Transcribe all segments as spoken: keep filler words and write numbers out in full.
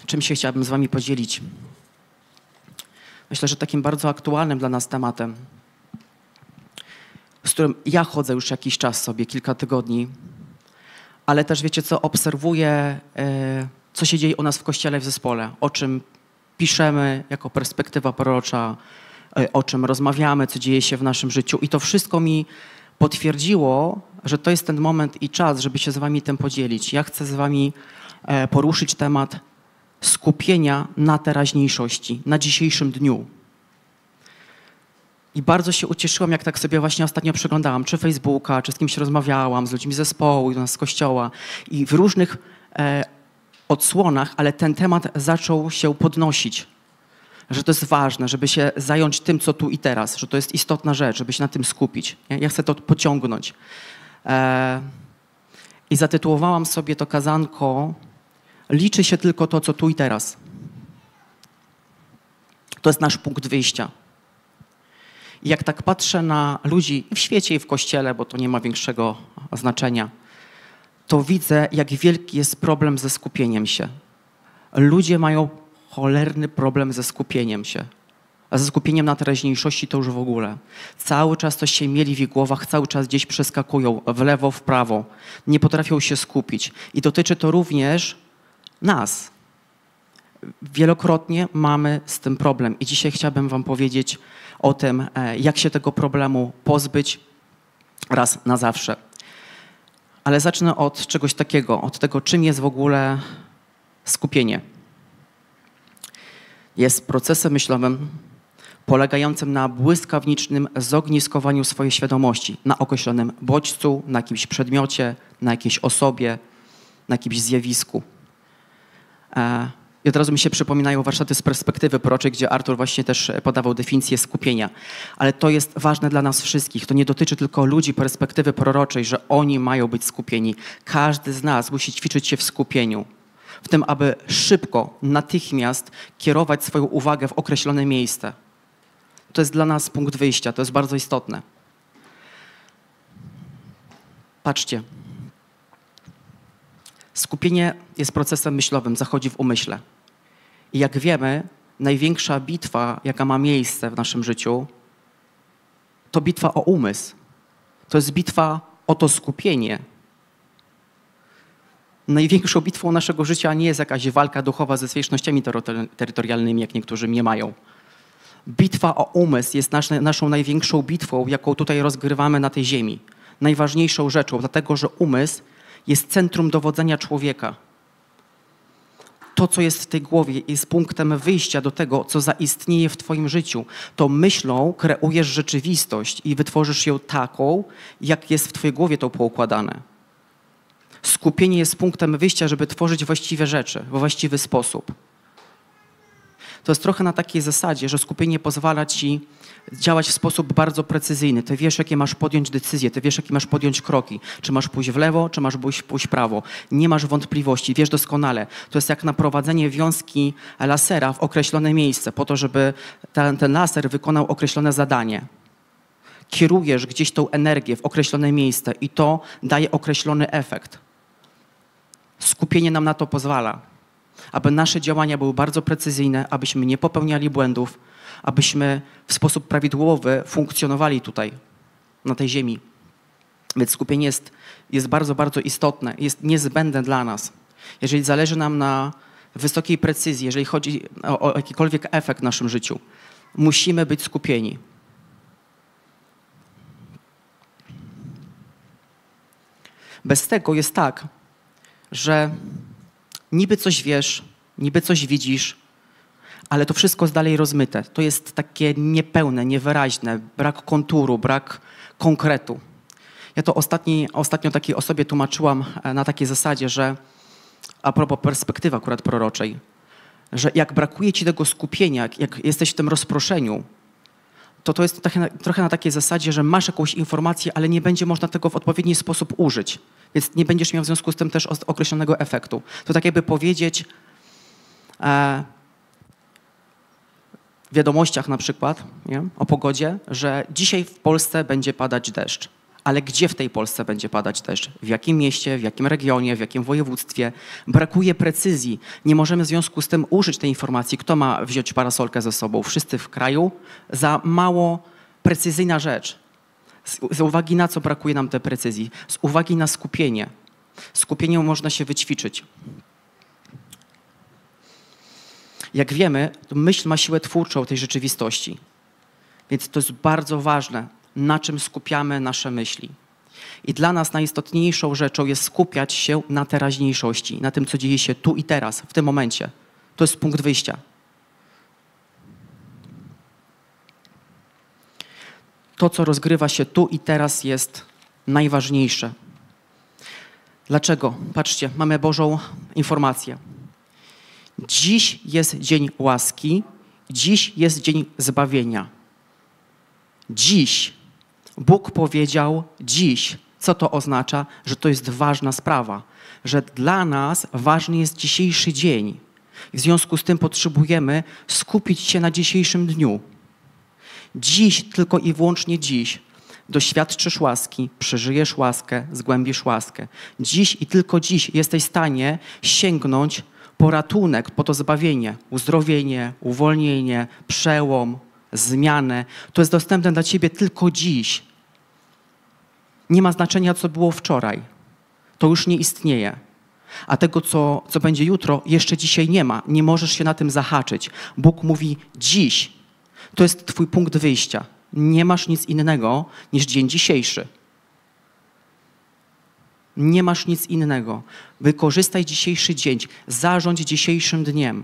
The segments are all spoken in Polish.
czym się chciałbym z wami podzielić. Myślę, że takim bardzo aktualnym dla nas tematem, z którym ja chodzę już jakiś czas sobie, kilka tygodni, ale też wiecie co, obserwuję, co się dzieje u nas w Kościele, w zespole, o czym piszemy jako perspektywa prorocza, o czym rozmawiamy, co dzieje się w naszym życiu i to wszystko mi potwierdziło, że to jest ten moment i czas, żeby się z wami tym podzielić. Ja chcę z wami poruszyć temat skupienia na teraźniejszości, na dzisiejszym dniu. I bardzo się ucieszyłam, jak tak sobie właśnie ostatnio przeglądałam, czy Facebooka, czy z kimś rozmawiałam, z ludźmi z zespołu, z nas z kościoła i w różnych e, odsłonach, ale ten temat zaczął się podnosić, że to jest ważne, żeby się zająć tym, co tu i teraz, że to jest istotna rzecz, żeby się na tym skupić. Ja, ja chcę to pociągnąć. E, I zatytułowałam sobie to kazanko "Liczy się tylko to, co tu i teraz". To jest nasz punkt wyjścia. I jak tak patrzę na ludzi w świecie i w Kościele, bo to nie ma większego znaczenia, to widzę, jak wielki jest problem ze skupieniem się. Ludzie mają cholerny problem ze skupieniem się. A ze skupieniem na teraźniejszości to już w ogóle. Cały czas coś się mieli w ich głowach, cały czas gdzieś przeskakują w lewo, w prawo. Nie potrafią się skupić. I dotyczy to również nas. Wielokrotnie mamy z tym problem. I dzisiaj chciałbym wam powiedzieć o tym, jak się tego problemu pozbyć raz na zawsze. Ale zacznę od czegoś takiego, od tego, czym jest w ogóle skupienie. Jest procesem myślowym polegającym na błyskawicznym zogniskowaniu swojej świadomości na określonym bodźcu, na jakimś przedmiocie, na jakiejś osobie, na jakimś zjawisku. I od razu mi się przypominają warsztaty z perspektywy proroczej, gdzie Artur właśnie też podawał definicję skupienia. Ale to jest ważne dla nas wszystkich. To nie dotyczy tylko ludzi perspektywy proroczej, że oni mają być skupieni. Każdy z nas musi ćwiczyć się w skupieniu. W tym, aby szybko, natychmiast kierować swoją uwagę w określone miejsce. To jest dla nas punkt wyjścia. To jest bardzo istotne. Patrzcie. Skupienie jest procesem myślowym, zachodzi w umyśle. I jak wiemy, największa bitwa, jaka ma miejsce w naszym życiu, to bitwa o umysł. To jest bitwa o to skupienie. Największą bitwą naszego życia nie jest jakaś walka duchowa ze zwierzchnościami terytorialnymi, jak niektórzy mniemają. Bitwa o umysł jest nasz, naszą największą bitwą, jaką tutaj rozgrywamy na tej ziemi. Najważniejszą rzeczą, dlatego że umysł jest centrum dowodzenia człowieka. To, co jest w tej głowie, jest punktem wyjścia do tego, co zaistnieje w twoim życiu. To myślą kreujesz rzeczywistość i wytworzysz ją taką, jak jest w twojej głowie to poukładane. Skupienie jest punktem wyjścia, żeby tworzyć właściwe rzeczy w właściwy sposób. To jest trochę na takiej zasadzie, że skupienie pozwala ci działać w sposób bardzo precyzyjny. Ty wiesz, jakie masz podjąć decyzje, ty wiesz, jakie masz podjąć kroki. Czy masz pójść w lewo, czy masz pójść, pójść w prawo. Nie masz wątpliwości, wiesz doskonale. To jest jak naprowadzenie wiązki lasera w określone miejsce, po to, żeby ten, ten laser wykonał określone zadanie. Kierujesz gdzieś tą energię w określone miejsce i to daje określony efekt. Skupienie nam na to pozwala. Aby nasze działania były bardzo precyzyjne, abyśmy nie popełniali błędów, abyśmy w sposób prawidłowy funkcjonowali tutaj, na tej ziemi. Więc skupienie jest, jest bardzo, bardzo istotne, jest niezbędne dla nas. Jeżeli zależy nam na wysokiej precyzji, jeżeli chodzi o, o jakikolwiek efekt w naszym życiu, musimy być skupieni. Bez tego jest tak, że niby coś wiesz, niby coś widzisz, ale to wszystko jest dalej rozmyte. To jest takie niepełne, niewyraźne, brak konturu, brak konkretu. Ja to ostatni, ostatnio takiej osobie tłumaczyłam na takiej zasadzie, że a propos perspektywy akurat proroczej, że jak brakuje ci tego skupienia, jak jesteś w tym rozproszeniu, to to jest trochę, trochę na takiej zasadzie, że masz jakąś informację, ale nie będzie można tego w odpowiedni sposób użyć. Więc nie będziesz miał w związku z tym też określonego efektu. To tak jakby powiedzieć e, w wiadomościach na przykład, nie, o pogodzie, że dzisiaj w Polsce będzie padać deszcz. Ale gdzie w tej Polsce będzie padać deszcz? W jakim mieście, w jakim regionie, w jakim województwie? Brakuje precyzji. Nie możemy w związku z tym użyć tej informacji, kto ma wziąć parasolkę ze sobą. Wszyscy w kraju. Za mało precyzyjna rzecz. Z, z uwagi na co brakuje nam tej precyzji? Z uwagi na skupienie. Skupienie można się wyćwiczyć. Jak wiemy, myśl ma siłę twórczą tej rzeczywistości. Więc to jest bardzo ważne, na czym skupiamy nasze myśli. I dla nas najistotniejszą rzeczą jest skupiać się na teraźniejszości, na tym, co dzieje się tu i teraz, w tym momencie. To jest punkt wyjścia. To, co rozgrywa się tu i teraz, jest najważniejsze. Dlaczego? Patrzcie, mamy Bożą informację. Dziś jest dzień łaski, dziś jest dzień zbawienia. Dziś. Bóg powiedział dziś. Co to oznacza? Że to jest ważna sprawa. Że dla nas ważny jest dzisiejszy dzień. W związku z tym potrzebujemy skupić się na dzisiejszym dniu. Dziś, tylko i wyłącznie dziś, doświadczysz łaski, przeżyjesz łaskę, zgłębisz łaskę. Dziś i tylko dziś jesteś w stanie sięgnąć po ratunek, po to zbawienie, uzdrowienie, uwolnienie, przełom, zmianę. To jest dostępne dla ciebie tylko dziś. Nie ma znaczenia, co było wczoraj. To już nie istnieje. A tego, co, co będzie jutro, jeszcze dzisiaj nie ma. Nie możesz się na tym zahaczyć. Bóg mówi dziś. To jest twój punkt wyjścia. Nie masz nic innego niż dzień dzisiejszy. Nie masz nic innego. Wykorzystaj dzisiejszy dzień. Zarządź dzisiejszym dniem.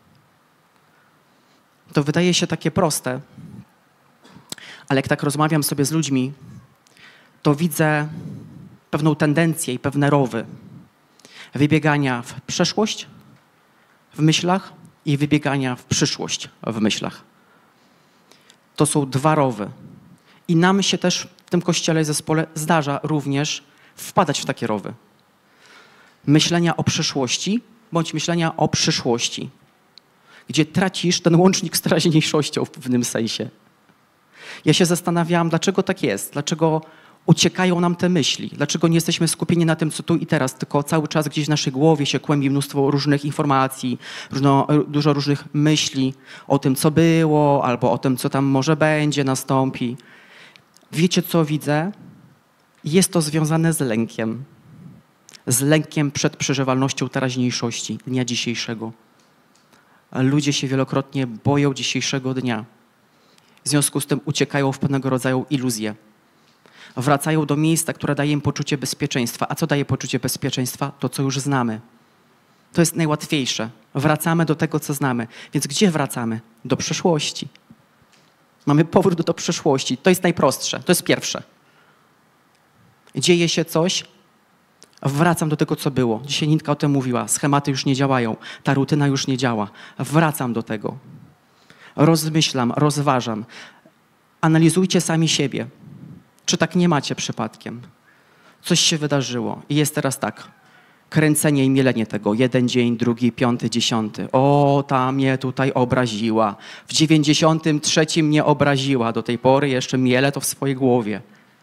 To wydaje się takie proste, ale jak tak rozmawiam sobie z ludźmi, to widzę pewną tendencję i pewne rowy. Wybiegania w przeszłość w myślach i wybiegania w przyszłość w myślach. To są dwa rowy. I nam się też w tym kościele i zespole zdarza również wpadać w takie rowy. Myślenia o przyszłości bądź myślenia o przyszłości, gdzie tracisz ten łącznik z teraźniejszością w pewnym sensie. Ja się zastanawiałam, dlaczego tak jest, dlaczego uciekają nam te myśli, dlaczego nie jesteśmy skupieni na tym, co tu i teraz, tylko cały czas gdzieś w naszej głowie się kłębi mnóstwo różnych informacji, różno, dużo różnych myśli o tym, co było, albo o tym, co tam może będzie, nastąpi. Wiecie, co widzę? Jest to związane z lękiem. Z lękiem przed przeżywalnością teraźniejszości, dnia dzisiejszego. Ludzie się wielokrotnie boją dzisiejszego dnia. W związku z tym uciekają w pewnego rodzaju iluzje. Wracają do miejsca, które daje im poczucie bezpieczeństwa. A co daje poczucie bezpieczeństwa? To, co już znamy. To jest najłatwiejsze. Wracamy do tego, co znamy. Więc gdzie wracamy? Do przeszłości. Mamy powrót do przeszłości. To jest najprostsze. To jest pierwsze. Dzieje się coś, wracam do tego, co było. Dzisiaj Nitka o tym mówiła. Schematy już nie działają. Ta rutyna już nie działa. Wracam do tego. Rozmyślam, rozważam. Analizujcie sami siebie. Czy tak nie macie przypadkiem? Coś się wydarzyło i jest teraz tak. Kręcenie i mielenie tego. Jeden dzień, drugi, piąty, dziesiąty. O, ta mnie tutaj obraziła. W dziewięćdziesiątym trzecim mnie obraziła. Do tej pory jeszcze mielę to w swojej głowie.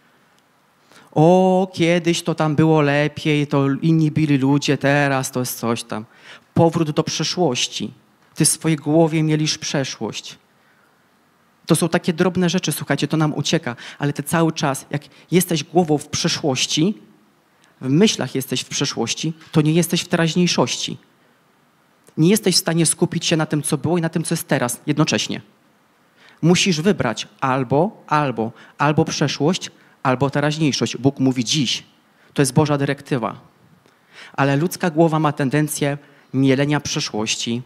O, kiedyś to tam było lepiej, to inni byli ludzie, teraz to jest coś tam. Powrót do przeszłości. Ty w swojej głowie mielisz przeszłość. To są takie drobne rzeczy, słuchajcie, to nam ucieka, ale ty cały czas, jak jesteś głową w przeszłości, w myślach jesteś w przeszłości, to nie jesteś w teraźniejszości. Nie jesteś w stanie skupić się na tym, co było i na tym, co jest teraz jednocześnie. Musisz wybrać albo, albo, albo przeszłość, albo teraźniejszość. Bóg mówi dziś. To jest Boża dyrektywa. Ale ludzka głowa ma tendencję mielenia przeszłości.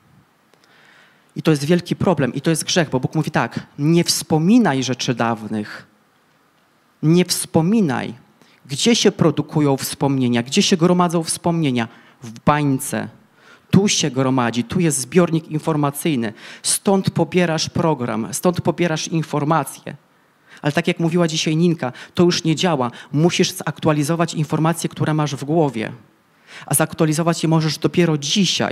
I to jest wielki problem i to jest grzech, bo Bóg mówi tak, nie wspominaj rzeczy dawnych. Nie wspominaj. Gdzie się produkują wspomnienia? Gdzie się gromadzą wspomnienia? W bańce. Tu się gromadzi, tu jest zbiornik informacyjny. Stąd pobierasz program, stąd pobierasz informacje. Ale tak jak mówiła dzisiaj Ninka, to już nie działa. Musisz zaktualizować informacje, które masz w głowie. A zaktualizować je możesz dopiero dzisiaj.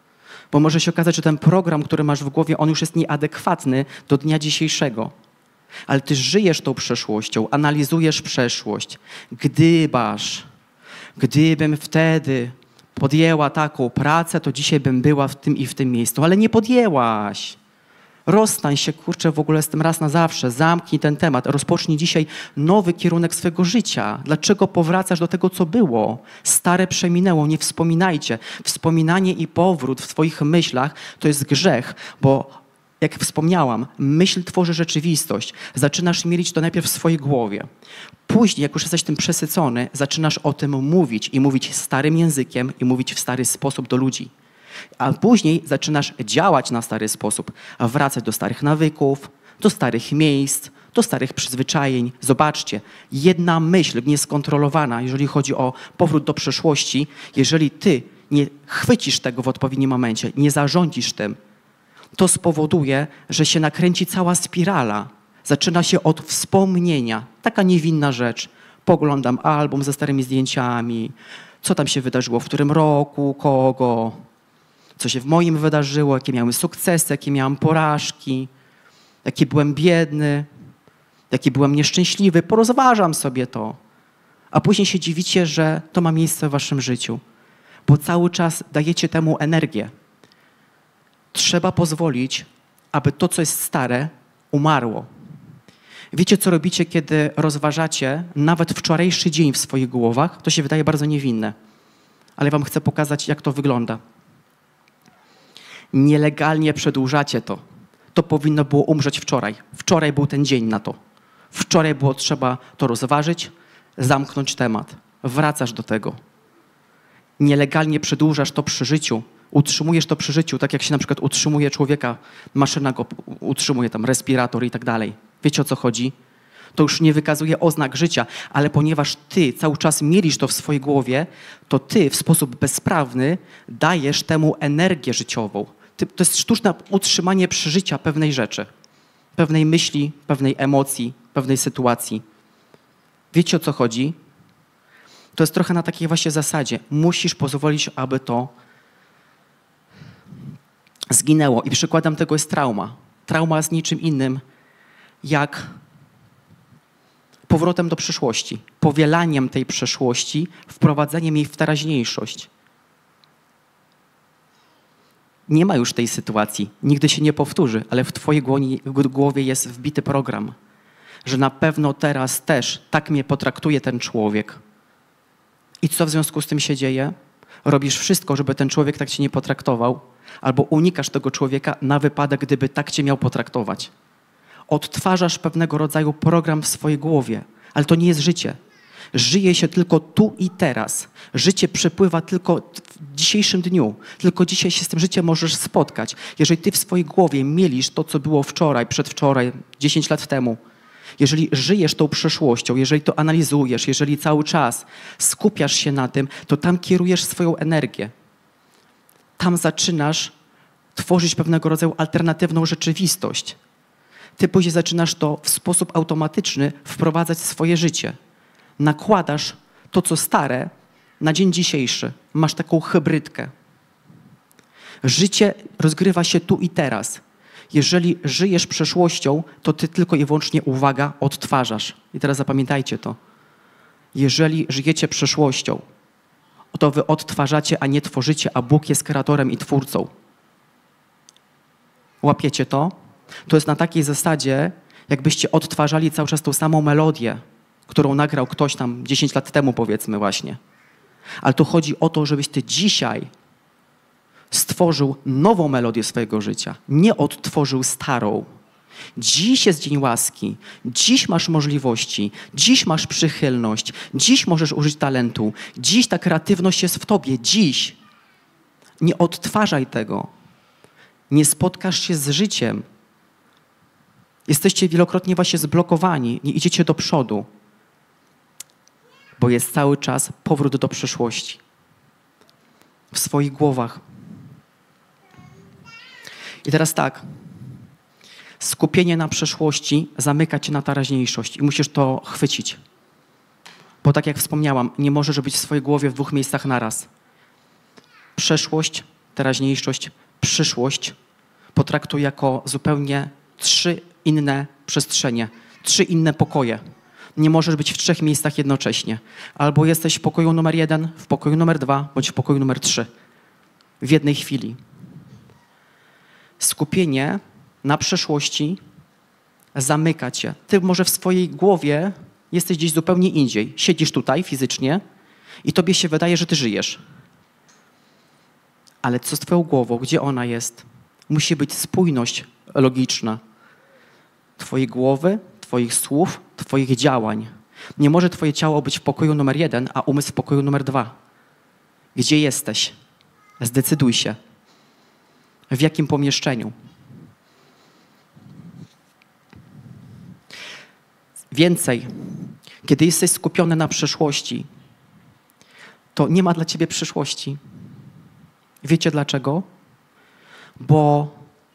Bo może się okazać, że ten program, który masz w głowie, on już jest nieadekwatny do dnia dzisiejszego. Ale ty żyjesz tą przeszłością, analizujesz przeszłość. Gdybaż, gdybym wtedy podjęła taką pracę, to dzisiaj bym była w tym i w tym miejscu. Ale nie podjęłaś. Rozstań się, kurczę, w ogóle z tym raz na zawsze. Zamknij ten temat. Rozpocznij dzisiaj nowy kierunek swojego życia. Dlaczego powracasz do tego, co było? Stare przeminęło, nie wspominajcie. Wspominanie i powrót w swoich myślach to jest grzech, bo jak wspomniałam, myśl tworzy rzeczywistość. Zaczynasz mielić to najpierw w swojej głowie. Później, jak już jesteś tym przesycony, zaczynasz o tym mówić i mówić starym językiem i mówić w stary sposób do ludzi. A później zaczynasz działać na stary sposób, wracać do starych nawyków, do starych miejsc, do starych przyzwyczajeń. Zobaczcie, jedna myśl nieskontrolowana, jeżeli chodzi o powrót do przeszłości, jeżeli ty nie chwycisz tego w odpowiednim momencie, nie zarządzisz tym, to spowoduje, że się nakręci cała spirala. Zaczyna się od wspomnienia. Taka niewinna rzecz. Poglądam album ze starymi zdjęciami, co tam się wydarzyło, w którym roku, kogo, co się w moim wydarzyło, jakie miałem sukcesy, jakie miałem porażki, jaki byłem biedny, jaki byłem nieszczęśliwy. Porozważam sobie to. A później się dziwicie, że to ma miejsce w waszym życiu, bo cały czas dajecie temu energię. Trzeba pozwolić, aby to, co jest stare, umarło. Wiecie, co robicie, kiedy rozważacie nawet wczorajszy dzień w swoich głowach? To się wydaje bardzo niewinne, ale wam chcę pokazać, jak to wygląda. Nielegalnie przedłużacie to. To powinno było umrzeć wczoraj. Wczoraj był ten dzień na to. Wczoraj było trzeba to rozważyć, zamknąć temat. Wracasz do tego. Nielegalnie przedłużasz to przy życiu. Utrzymujesz to przy życiu, tak jak się na przykład utrzymuje człowieka, maszyna go utrzymuje, tam respirator i tak dalej. Wiecie, o co chodzi? To już nie wykazuje oznak życia, ale ponieważ ty cały czas mielisz to w swojej głowie, to ty w sposób bezprawny dajesz temu energię życiową. Ty, to jest sztuczne utrzymanie przeżycia pewnej rzeczy, pewnej myśli, pewnej emocji, pewnej sytuacji. Wiecie, o co chodzi? To jest trochę na takiej właśnie zasadzie. Musisz pozwolić, aby to zginęło. I przykładem tego jest trauma. Trauma jest niczym innym jak powrotem do przeszłości, powielaniem tej przeszłości, wprowadzeniem jej w teraźniejszość. Nie ma już tej sytuacji, nigdy się nie powtórzy, ale w twojej głowie jest wbity program, że na pewno teraz też tak mnie potraktuje ten człowiek. I co w związku z tym się dzieje? Robisz wszystko, żeby ten człowiek tak cię nie potraktował, albo unikasz tego człowieka na wypadek, gdyby tak cię miał potraktować. Odtwarzasz pewnego rodzaju program w swojej głowie, ale to nie jest życie. Żyje się tylko tu i teraz. Życie przepływa tylko w dzisiejszym dniu. Tylko dzisiaj się z tym życiem możesz spotkać. Jeżeli ty w swojej głowie mielisz to, co było wczoraj, przedwczoraj, dziesięć lat temu, jeżeli żyjesz tą przeszłością, jeżeli to analizujesz, jeżeli cały czas skupiasz się na tym, to tam kierujesz swoją energię. Tam zaczynasz tworzyć pewnego rodzaju alternatywną rzeczywistość. Ty później zaczynasz to w sposób automatyczny wprowadzać w swoje życie. Nakładasz to, co stare, na dzień dzisiejszy. Masz taką hybrydkę. Życie rozgrywa się tu i teraz. Jeżeli żyjesz przeszłością, to ty tylko i wyłącznie, uwaga, odtwarzasz. I teraz zapamiętajcie to. Jeżeli żyjecie przeszłością, to wy odtwarzacie, a nie tworzycie, a Bóg jest kreatorem i twórcą. Łapiecie to? To jest na takiej zasadzie, jakbyście odtwarzali cały czas tą samą melodię, którą nagrał ktoś tam dziesięć lat temu, powiedzmy właśnie. Ale to chodzi o to, żebyś ty dzisiaj stworzył nową melodię swojego życia, nie odtworzył starą. Dziś jest dzień łaski, dziś masz możliwości, dziś masz przychylność, dziś możesz użyć talentu, dziś ta kreatywność jest w tobie, dziś. Nie odtwarzaj tego. Nie spotkasz się z życiem. Jesteście wielokrotnie właśnie zblokowani, nie idziecie do przodu, bo jest cały czas powrót do przeszłości. W swoich głowach. I teraz tak, skupienie na przeszłości zamyka cię na teraźniejszość i musisz to chwycić. Bo tak jak wspomniałam, nie możesz być w swojej głowie w dwóch miejscach naraz. Przeszłość, teraźniejszość, przyszłość potraktuj jako zupełnie trzy inne przestrzenie, trzy inne pokoje. Nie możesz być w trzech miejscach jednocześnie. Albo jesteś w pokoju numer jeden, w pokoju numer dwa, bądź w pokoju numer trzy. W jednej chwili. Skupienie na przeszłości zamyka cię. Ty może w swojej głowie jesteś gdzieś zupełnie indziej. Siedzisz tutaj fizycznie i tobie się wydaje, że ty żyjesz. Ale co z twoją głową? Gdzie ona jest? Musi być spójność logiczna. Twojej głowy, twoich słów, twoich działań. Nie może twoje ciało być w pokoju numer jeden, a umysł w pokoju numer dwa. Gdzie jesteś? Zdecyduj się. W jakim pomieszczeniu? Więcej, kiedy jesteś skupiony na przeszłości, to nie ma dla ciebie przyszłości. Wiecie dlaczego? Bo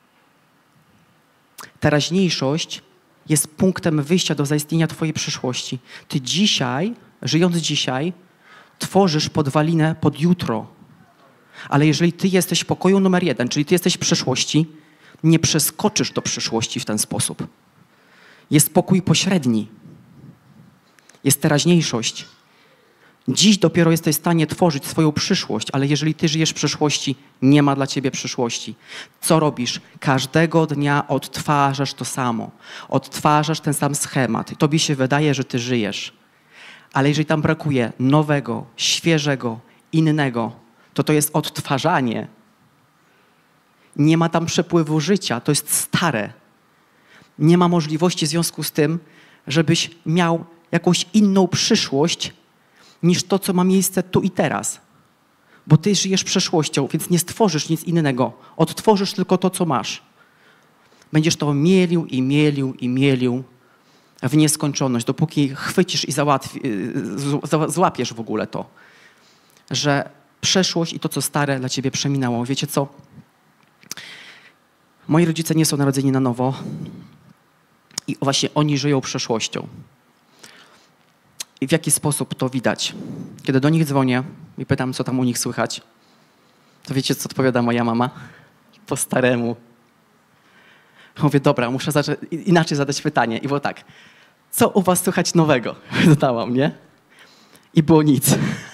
teraźniejszość jest punktem wyjścia do zaistnienia twojej przyszłości. Ty dzisiaj, żyjąc dzisiaj, tworzysz podwalinę pod jutro. Ale jeżeli ty jesteś w pokoju numer jeden, czyli ty jesteś w przeszłości, nie przeskoczysz do przyszłości w ten sposób. Jest pokój pośredni. Jest teraźniejszość. Dziś dopiero jesteś w stanie tworzyć swoją przyszłość, ale jeżeli ty żyjesz w przeszłości, nie ma dla ciebie przyszłości. Co robisz? Każdego dnia odtwarzasz to samo. Odtwarzasz ten sam schemat. I tobie się wydaje, że ty żyjesz. Ale jeżeli tam brakuje nowego, świeżego, innego, to to jest odtwarzanie. Nie ma tam przepływu życia. To jest stare. Nie ma możliwości w związku z tym, żebyś miał jakąś inną przyszłość niż to, co ma miejsce tu i teraz. Bo ty żyjesz przeszłością, więc nie stworzysz nic innego. Odtworzysz tylko to, co masz. Będziesz to mielił i mielił i mielił w nieskończoność, dopóki chwycisz i załatwi, złapiesz w ogóle to, że przeszłość i to, co stare dla ciebie przeminęło. Wiecie co? Moi rodzice nie są narodzeni na nowo i właśnie oni żyją przeszłością. I w jaki sposób to widać? Kiedy do nich dzwonię i pytam, co tam u nich słychać, to wiecie, co odpowiada moja mama? Po staremu. Mówię, dobra, muszę zacząć, inaczej zadać pytanie. I było tak, co u was słychać nowego? Dodałam, nie? I było nic.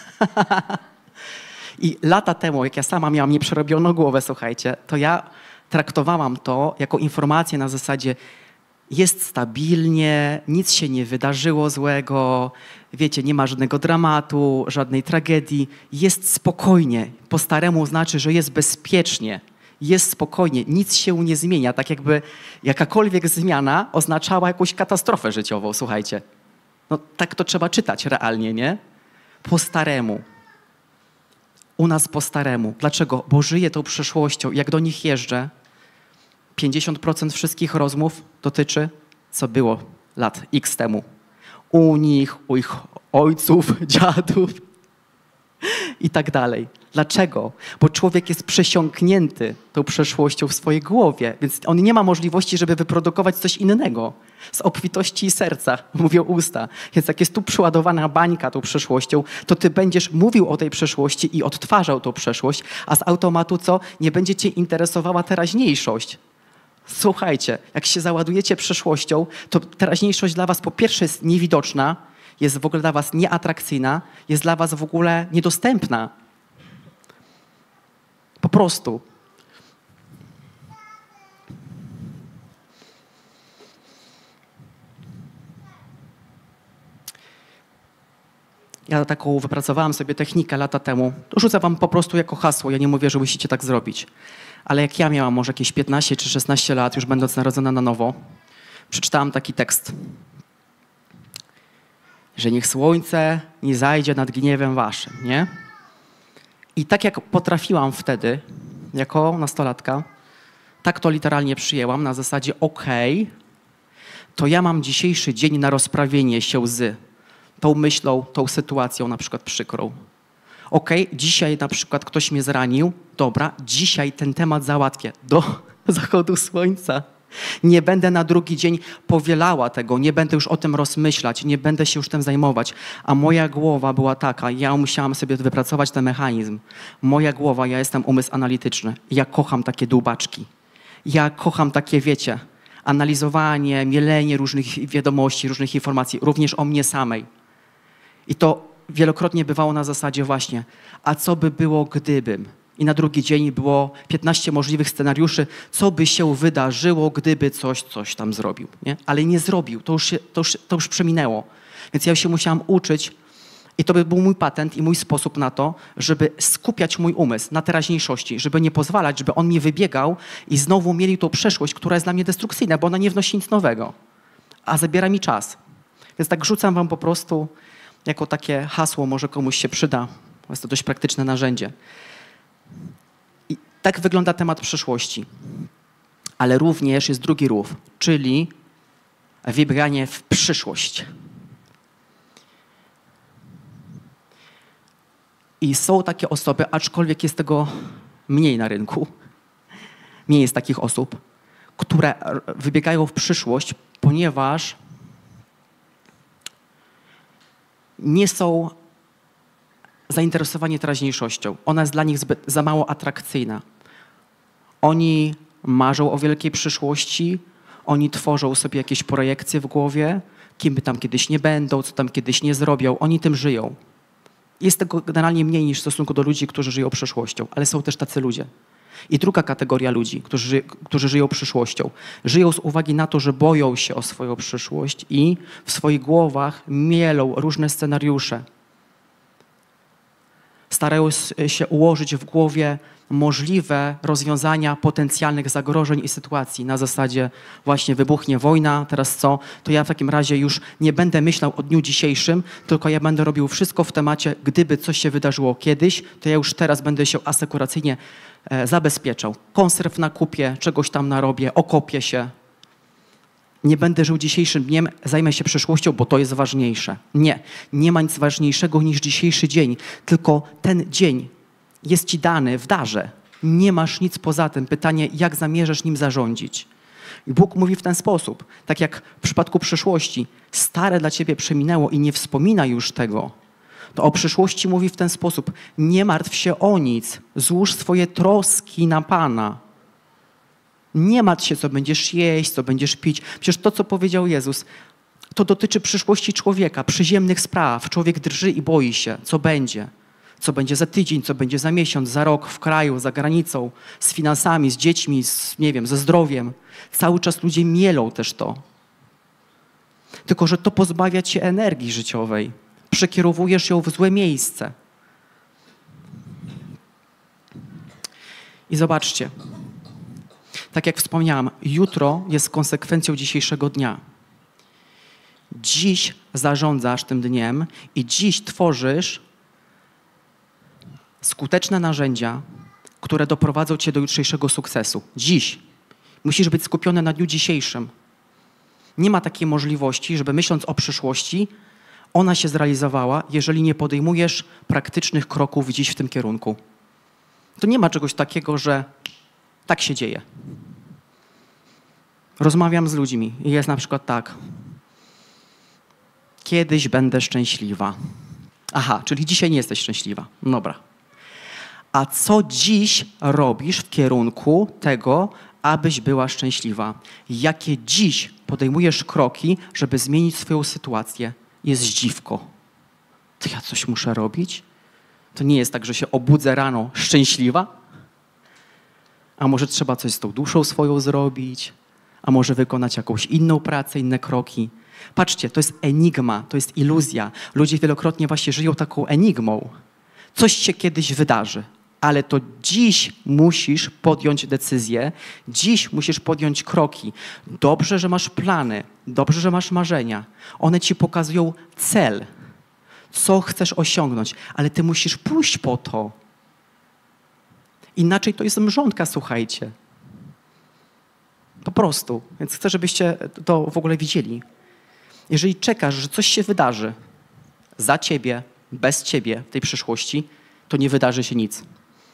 I lata temu, jak ja sama miałam nieprzerobioną głowę, słuchajcie, to ja traktowałam to jako informację na zasadzie jest stabilnie, nic się nie wydarzyło złego, wiecie, nie ma żadnego dramatu, żadnej tragedii, jest spokojnie. Po staremu znaczy, że jest bezpiecznie, jest spokojnie, nic się nie zmienia, tak jakby jakakolwiek zmiana oznaczała jakąś katastrofę życiową, słuchajcie. No tak to trzeba czytać realnie, nie? Po staremu. U nas po staremu. Dlaczego? Bo żyję tą przeszłością. Jak do nich jeżdżę, pięćdziesiąt procent wszystkich rozmów dotyczy, co było lat X temu. U nich, u ich ojców, dziadów i tak dalej. Dlaczego? Bo człowiek jest przesiąknięty tą przeszłością w swojej głowie, więc on nie ma możliwości, żeby wyprodukować coś innego. Z obfitości serca mówią usta. Więc jak jest tu przyładowana bańka tą przeszłością, to ty będziesz mówił o tej przeszłości i odtwarzał tą przeszłość, a z automatu co? Nie będzie cię interesowała teraźniejszość. Słuchajcie, jak się załadujecie przeszłością, to teraźniejszość dla was po pierwsze jest niewidoczna, jest w ogóle dla was nieatrakcyjna, jest dla was w ogóle niedostępna. Po prostu. Ja taką wypracowałam sobie technikę lata temu. To rzucę wam po prostu jako hasło. Ja nie mówię, że musicie tak zrobić. Ale jak ja miałam może jakieś piętnaście czy szesnaście lat, już będąc narodzona na nowo, przeczytałam taki tekst. Że niech słońce nie zajdzie nad gniewem waszym, nie? I tak jak potrafiłam wtedy, jako nastolatka, tak to literalnie przyjęłam na zasadzie okej, okay, to ja mam dzisiejszy dzień na rozprawienie się z tą myślą, tą sytuacją na przykład przykrą. Okej, okay, dzisiaj na przykład ktoś mnie zranił, dobra, dzisiaj ten temat załatwię do zachodu słońca. Nie będę na drugi dzień powielała tego, nie będę już o tym rozmyślać, nie będę się już tym zajmować. A moja głowa była taka, ja musiałam sobie wypracować ten mechanizm. Moja głowa, ja jestem umysł analityczny. Ja kocham takie dłubaczki. Ja kocham takie, wiecie, analizowanie, mielenie różnych wiadomości, różnych informacji, również o mnie samej. I to wielokrotnie bywało na zasadzie właśnie, a co by było gdybym? I na drugi dzień było piętnaście możliwych scenariuszy, co by się wydarzyło, gdyby coś, coś tam zrobił. Nie? Ale nie zrobił, to już, się, to, już, to już przeminęło. Więc ja się musiałam uczyć i to by był mój patent i mój sposób na to, żeby skupiać mój umysł na teraźniejszości, żeby nie pozwalać, żeby on mi wybiegał i znowu mieli tą przeszłość, która jest dla mnie destrukcyjna, bo ona nie wnosi nic nowego, a zabiera mi czas. Więc tak rzucam wam po prostu jako takie hasło, może komuś się przyda. Jest to dość praktyczne narzędzie. I tak wygląda temat przyszłości. Ale również jest drugi rów, czyli wybieganie w przyszłość. I są takie osoby, aczkolwiek jest tego mniej na rynku, mniej jest takich osób, które wybiegają w przyszłość, ponieważ nie są zainteresowani teraźniejszością. Ona jest dla nich zbyt, za mało atrakcyjna. Oni marzą o wielkiej przyszłości, oni tworzą sobie jakieś projekcje w głowie, kim by tam kiedyś nie będą, co tam kiedyś nie zrobią. Oni tym żyją. Jest tego generalnie mniej niż w stosunku do ludzi, którzy żyją przyszłością, ale są też tacy ludzie. I druga kategoria ludzi, którzy, ży którzy żyją przyszłością. Żyją z uwagi na to, że boją się o swoją przyszłość i w swoich głowach mielą różne scenariusze. Starają się ułożyć w głowie możliwe rozwiązania potencjalnych zagrożeń i sytuacji. Na zasadzie właśnie wybuchnie wojna, teraz co? To ja w takim razie już nie będę myślał o dniu dzisiejszym, tylko ja będę robił wszystko w temacie, gdyby coś się wydarzyło kiedyś, to ja już teraz będę się asekuracyjnie e, zabezpieczał. Konserw na kupie, czegoś tam narobię, okopię się. Nie będę żył dzisiejszym dniem, zajmę się przyszłością, bo to jest ważniejsze. Nie, nie ma nic ważniejszego niż dzisiejszy dzień, tylko ten dzień jest ci dany w darze. Nie masz nic poza tym. Pytanie, jak zamierzasz nim zarządzić? I Bóg mówi w ten sposób, tak jak w przypadku przyszłości, stare dla ciebie przeminęło i nie wspomina już tego, to o przyszłości mówi w ten sposób, nie martw się o nic, złóż swoje troski na Pana. Nie martw się, co będziesz jeść, co będziesz pić. Przecież to, co powiedział Jezus, to dotyczy przyszłości człowieka, przyziemnych spraw. Człowiek drży i boi się, co będzie. Co będzie za tydzień, co będzie za miesiąc, za rok w kraju, za granicą, z finansami, z dziećmi, z, nie wiem, ze zdrowiem. Cały czas ludzie mielą też to. Tylko że to pozbawia cię energii życiowej. Przekierowujesz ją w złe miejsce. I zobaczcie. Tak jak wspomniałam, jutro jest konsekwencją dzisiejszego dnia. Dziś zarządzasz tym dniem i dziś tworzysz skuteczne narzędzia, które doprowadzą cię do jutrzejszego sukcesu. Dziś. Musisz być skupiony na dniu dzisiejszym. Nie ma takiej możliwości, żeby myśląc o przyszłości, ona się zrealizowała, jeżeli nie podejmujesz praktycznych kroków dziś w tym kierunku. To nie ma czegoś takiego, że tak się dzieje. Rozmawiam z ludźmi i jest na przykład tak. Kiedyś będę szczęśliwa. Aha, czyli dzisiaj nie jesteś szczęśliwa. Dobra. A co dziś robisz w kierunku tego, abyś była szczęśliwa? Jakie dziś podejmujesz kroki, żeby zmienić swoją sytuację? Jest dziwko. To ja coś muszę robić? To nie jest tak, że się obudzę rano szczęśliwa? A może trzeba coś z tą duszą swoją zrobić? A może wykonać jakąś inną pracę, inne kroki? Patrzcie, to jest enigma, to jest iluzja. Ludzie wielokrotnie właśnie żyją taką enigmą. Coś się kiedyś wydarzy, ale to dziś musisz podjąć decyzję, dziś musisz podjąć kroki. Dobrze, że masz plany, dobrze, że masz marzenia. One ci pokazują cel, co chcesz osiągnąć, ale ty musisz pójść po to. Inaczej to jest mrządka, słuchajcie. Po prostu. Więc chcę, żebyście to w ogóle widzieli. Jeżeli czekasz, że coś się wydarzy za ciebie, bez ciebie w tej przyszłości, to nie wydarzy się nic.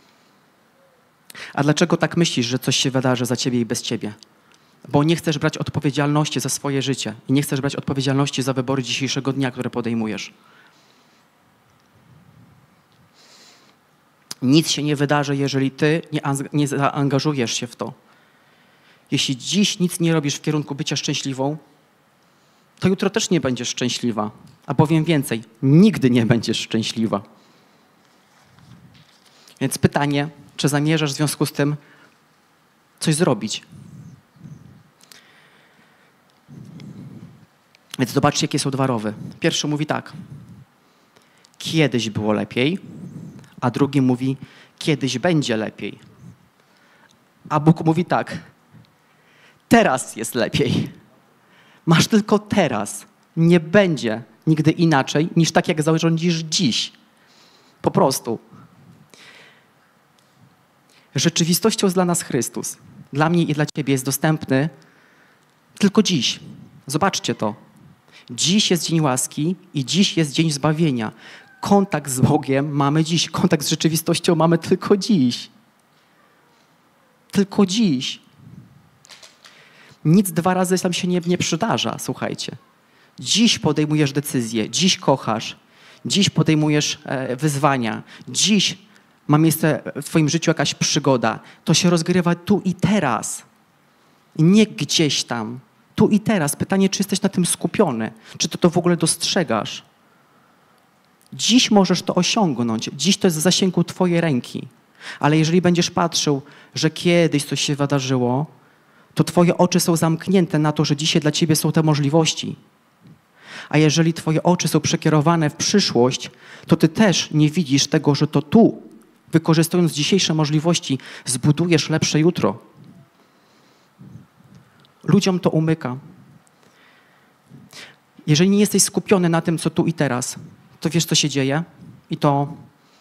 A dlaczego tak myślisz, że coś się wydarzy za ciebie i bez ciebie? Bo nie chcesz brać odpowiedzialności za swoje życie i nie chcesz brać odpowiedzialności za wybory dzisiejszego dnia, które podejmujesz. Nic się nie wydarzy, jeżeli ty nie, nie zaangażujesz się w to. Jeśli dziś nic nie robisz w kierunku bycia szczęśliwą, to jutro też nie będziesz szczęśliwa. A powiem więcej, nigdy nie będziesz szczęśliwa. Więc pytanie, czy zamierzasz w związku z tym coś zrobić? Więc zobaczcie, jakie są dwa rowy. Pierwszy mówi tak. Kiedyś było lepiej, a drugi mówi, kiedyś będzie lepiej. A Bóg mówi tak. Teraz jest lepiej. Masz tylko teraz. Nie będzie nigdy inaczej, niż tak, jak zarządzisz dziś. Po prostu. Rzeczywistością jest dla nas Chrystus. Dla mnie i dla ciebie jest dostępny tylko dziś. Zobaczcie to. Dziś jest dzień łaski i dziś jest dzień zbawienia. Kontakt z Bogiem mamy dziś. Kontakt z rzeczywistością mamy tylko dziś. Tylko dziś. Nic dwa razy tam się nie, nie przydarza, słuchajcie. Dziś podejmujesz decyzje, dziś kochasz, dziś podejmujesz e, wyzwania, dziś ma miejsce w twoim życiu jakaś przygoda. To się rozgrywa tu i teraz. Nie gdzieś tam. Tu i teraz. Pytanie, czy jesteś na tym skupiony? Czy ty to w ogóle dostrzegasz? Dziś możesz to osiągnąć. Dziś to jest w zasięgu twojej ręki. Ale jeżeli będziesz patrzył, że kiedyś coś się wydarzyło, to twoje oczy są zamknięte na to, że dzisiaj dla ciebie są te możliwości. A jeżeli twoje oczy są przekierowane w przyszłość, to ty też nie widzisz tego, że to tu, wykorzystując dzisiejsze możliwości, zbudujesz lepsze jutro. Ludziom to umyka. Jeżeli nie jesteś skupiony na tym, co tu i teraz, to wiesz, co się dzieje? I to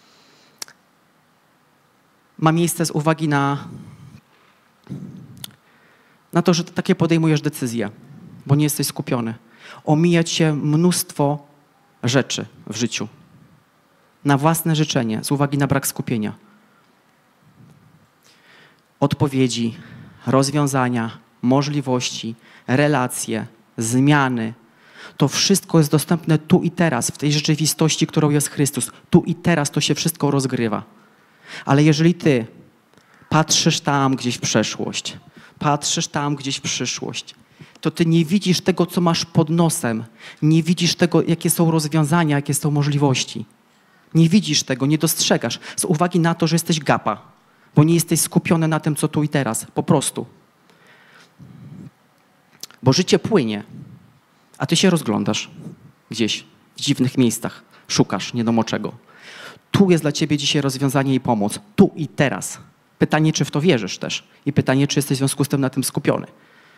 ma miejsce z uwagi na, na to, że takie podejmujesz decyzje, bo nie jesteś skupiony. Omija cię mnóstwo rzeczy w życiu. Na własne życzenie, z uwagi na brak skupienia. Odpowiedzi, rozwiązania, możliwości, relacje, zmiany. To wszystko jest dostępne tu i teraz, w tej rzeczywistości, którą jest Chrystus. Tu i teraz to się wszystko rozgrywa. Ale jeżeli ty patrzysz tam gdzieś w przeszłość, patrzysz tam gdzieś w przyszłość, to ty nie widzisz tego, co masz pod nosem. Nie widzisz tego, jakie są rozwiązania, jakie są możliwości. Nie widzisz tego, nie dostrzegasz z uwagi na to, że jesteś gapa, bo nie jesteś skupiony na tym, co tu i teraz. Po prostu. Bo życie płynie, a ty się rozglądasz gdzieś w dziwnych miejscach. Szukasz nie wiadomo czego. Tu jest dla ciebie dzisiaj rozwiązanie i pomoc. Tu i teraz. Pytanie, czy w to wierzysz też. I pytanie, czy jesteś w związku z tym na tym skupiony.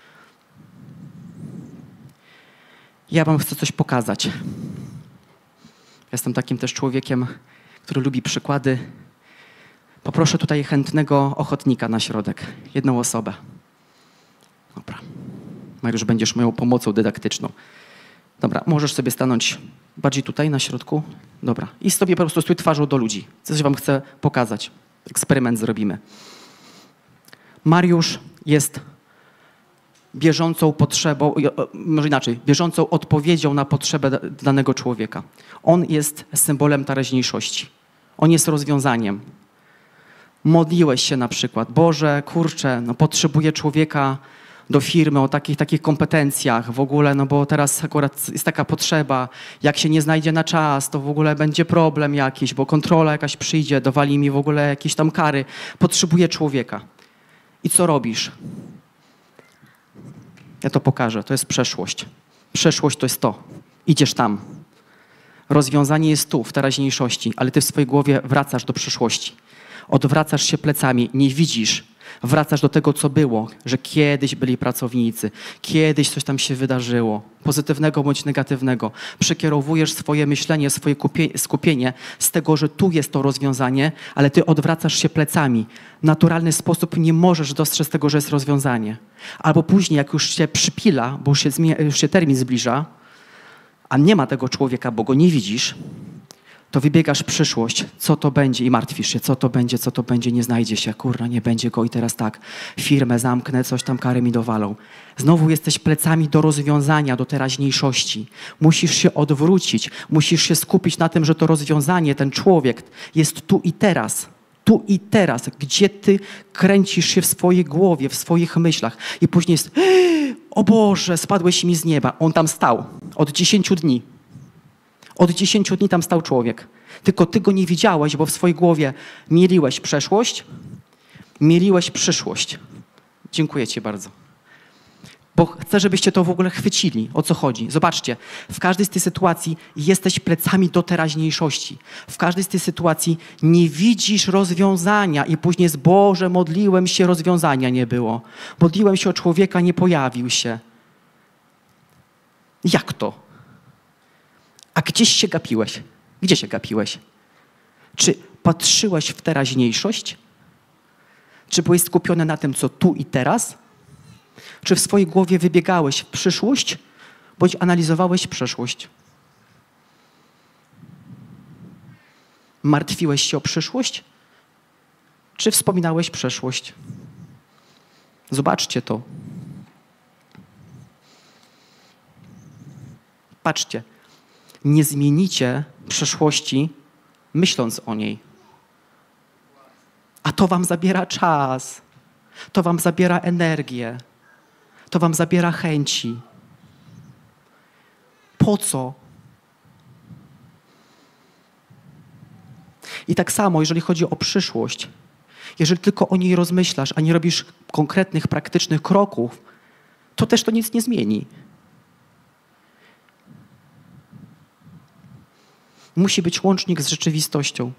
Ja wam chcę coś pokazać. Jestem takim też człowiekiem, który lubi przykłady. Poproszę tutaj chętnego ochotnika na środek. Jedną osobę. Dobra. Mariusz, będziesz moją pomocą dydaktyczną. Dobra, możesz sobie stanąć bardziej tutaj na środku. Dobra. I sobie po prostu stój twarzą do ludzi. Coś wam chcę pokazać. Eksperyment zrobimy. Mariusz jest bieżącą potrzebą, może inaczej, bieżącą odpowiedzią na potrzebę danego człowieka. On jest symbolem teraźniejszości. On jest rozwiązaniem. Modliłeś się na przykład. Boże, kurczę, no potrzebuję człowieka do firmy o takich, takich kompetencjach w ogóle, no bo teraz akurat jest taka potrzeba. Jak się nie znajdzie na czas, to w ogóle będzie problem jakiś, bo kontrola jakaś przyjdzie, dowali mi w ogóle jakieś tam kary. Potrzebuję człowieka. I co robisz? Ja to pokażę. To jest przeszłość. Przeszłość to jest to. Idziesz tam. Rozwiązanie jest tu, w teraźniejszości, ale ty w swojej głowie wracasz do przeszłości. Odwracasz się plecami, nie widzisz. Wracasz do tego, co było, że kiedyś byli pracownicy, kiedyś coś tam się wydarzyło, pozytywnego bądź negatywnego. Przekierowujesz swoje myślenie, swoje skupienie z tego, że tu jest to rozwiązanie, ale ty odwracasz się plecami. W naturalny sposób nie możesz dostrzec tego, że jest rozwiązanie. Albo później, jak już się przypila, bo już się, już się termin zbliża, a nie ma tego człowieka, bo go nie widzisz, to wybiegasz w przyszłość, co to będzie i martwisz się, co to będzie, co to będzie, nie znajdzie się, kurwa, nie będzie go i teraz tak, firmę zamknę, coś tam kary mi dowalą. Znowu jesteś plecami do rozwiązania, do teraźniejszości. Musisz się odwrócić, musisz się skupić na tym, że to rozwiązanie, ten człowiek jest tu i teraz. tu i teraz, gdzie ty kręcisz się w swojej głowie, w swoich myślach i później jest, o Boże, spadłeś mi z nieba. On tam stał od dziesięciu dni. Od dziesięciu dni tam stał człowiek. Tylko ty go nie widziałeś, bo w swojej głowie mieliłeś przeszłość, mieliłeś przyszłość. Dziękuję ci bardzo. Bo chcę, żebyście to w ogóle chwycili. O co chodzi? Zobaczcie, w każdej z tych sytuacji jesteś plecami do teraźniejszości. W każdej z tych sytuacji nie widzisz rozwiązania i później jest, Boże, modliłem się, rozwiązania nie było. Modliłem się o człowieka, nie pojawił się. Jak to? A gdzieś się gapiłeś? Gdzie się gapiłeś? Czy patrzyłeś w teraźniejszość? Czy byłeś skupiony na tym, co tu i teraz? Czy w swojej głowie wybiegałeś w przyszłość, bądź analizowałeś przeszłość? Martwiłeś się o przyszłość, czy wspominałeś przeszłość? Zobaczcie to. Patrzcie, nie zmienicie przeszłości, myśląc o niej. A to wam zabiera czas, to wam zabiera energię, to wam zabiera chęci. Po co? I tak samo, jeżeli chodzi o przyszłość, jeżeli tylko o niej rozmyślasz, a nie robisz konkretnych, praktycznych kroków, to też to nic nie zmieni. Musi być łącznik z rzeczywistością.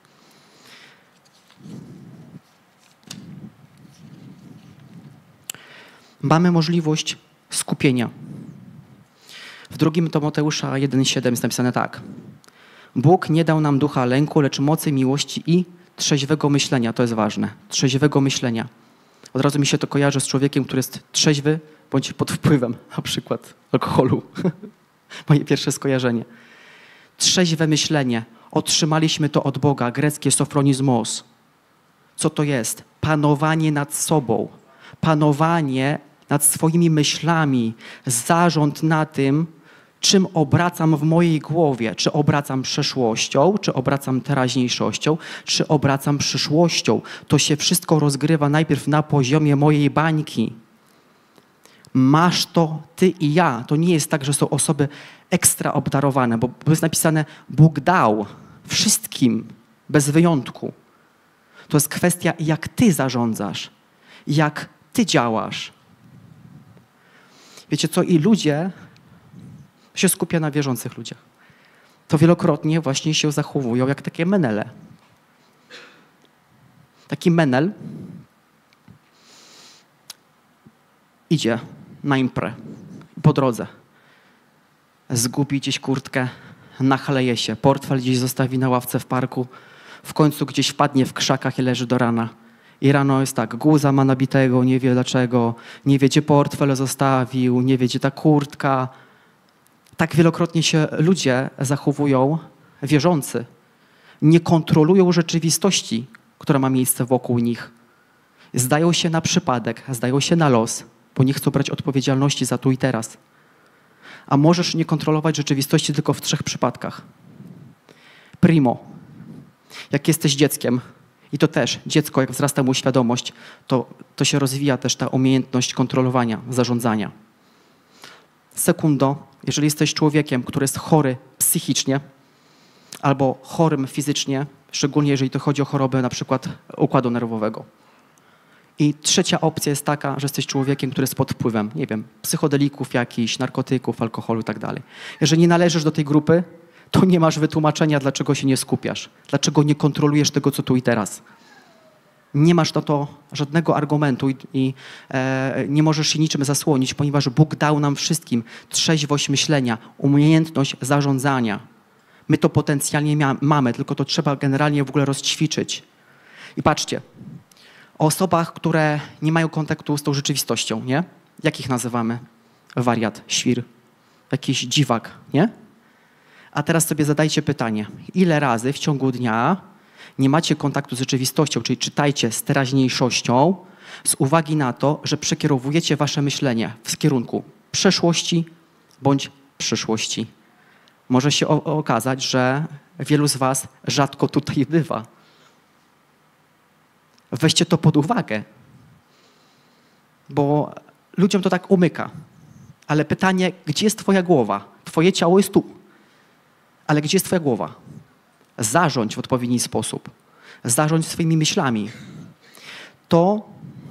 Mamy możliwość skupienia. W drugim Tymoteusza jeden siedem jest napisane tak. Bóg nie dał nam ducha lęku, lecz mocy, miłości i trzeźwego myślenia. To jest ważne. Trzeźwego myślenia. Od razu mi się to kojarzy z człowiekiem, który jest trzeźwy bądź pod wpływem na przykład alkoholu. Moje pierwsze skojarzenie. Trzeźwe myślenie. Otrzymaliśmy to od Boga. Greckie sofronizmos. Co to jest? Panowanie nad sobą. Panowanie nad swoimi myślami. Zarząd na tym, czym obracam w mojej głowie. Czy obracam przeszłością, czy obracam teraźniejszością, czy obracam przyszłością. To się wszystko rozgrywa najpierw na poziomie mojej bańki. Masz to ty i ja. To nie jest tak, że są osoby ekstra obdarowane, bo jest napisane Bóg dał wszystkim, bez wyjątku. To jest kwestia, jak ty zarządzasz, jak ty działasz. Wiecie co? I ludzie się skupia na wierzących ludziach. To wielokrotnie właśnie się zachowują jak takie menele. Taki menel idzie na imprę po drodze. Zgubi gdzieś kurtkę, nachleje się, portfel gdzieś zostawi na ławce w parku, w końcu gdzieś wpadnie w krzakach i leży do rana. I rano jest tak, guza ma nabitego, nie wie dlaczego, nie wie, gdzie portfel zostawił, nie wie, gdzie ta kurtka. Tak wielokrotnie się ludzie zachowują wierzący. Nie kontrolują rzeczywistości, która ma miejsce wokół nich. Zdają się na przypadek, zdają się na los, bo nie chcą brać odpowiedzialności za tu i teraz. A możesz nie kontrolować rzeczywistości tylko w trzech przypadkach. Primo, jak jesteś dzieckiem, i to też dziecko, jak wzrasta mu świadomość, to, to się rozwija też ta umiejętność kontrolowania, zarządzania. Sekundo, jeżeli jesteś człowiekiem, który jest chory psychicznie albo chorym fizycznie, szczególnie jeżeli to chodzi o chorobę na przykład układu nerwowego. I trzecia opcja jest taka, że jesteś człowiekiem, który jest pod wpływem, nie wiem, psychodelików jakichś, narkotyków, alkoholu i tak dalej. Jeżeli nie należysz do tej grupy, to nie masz wytłumaczenia, dlaczego się nie skupiasz, dlaczego nie kontrolujesz tego, co tu i teraz. Nie masz na to żadnego argumentu i, i e, nie możesz się niczym zasłonić, ponieważ Bóg dał nam wszystkim trzeźwość myślenia, umiejętność zarządzania. My to potencjalnie mia- mamy, tylko to trzeba generalnie w ogóle rozćwiczyć. I patrzcie, o osobach, które nie mają kontaktu z tą rzeczywistością, nie? Jak ich nazywamy? Wariat, świr, jakiś dziwak, nie? A teraz sobie zadajcie pytanie, ile razy w ciągu dnia nie macie kontaktu z rzeczywistością, czyli czytajcie z teraźniejszością, z uwagi na to, że przekierowujecie wasze myślenie w kierunku przeszłości bądź przyszłości. Może się o- okazać, że wielu z was rzadko tutaj bywa. Weźcie to pod uwagę, bo ludziom to tak umyka. Ale pytanie, gdzie jest twoja głowa? Twoje ciało jest tu, ale gdzie jest twoja głowa? Zarządź w odpowiedni sposób. Zarządź swoimi myślami. To,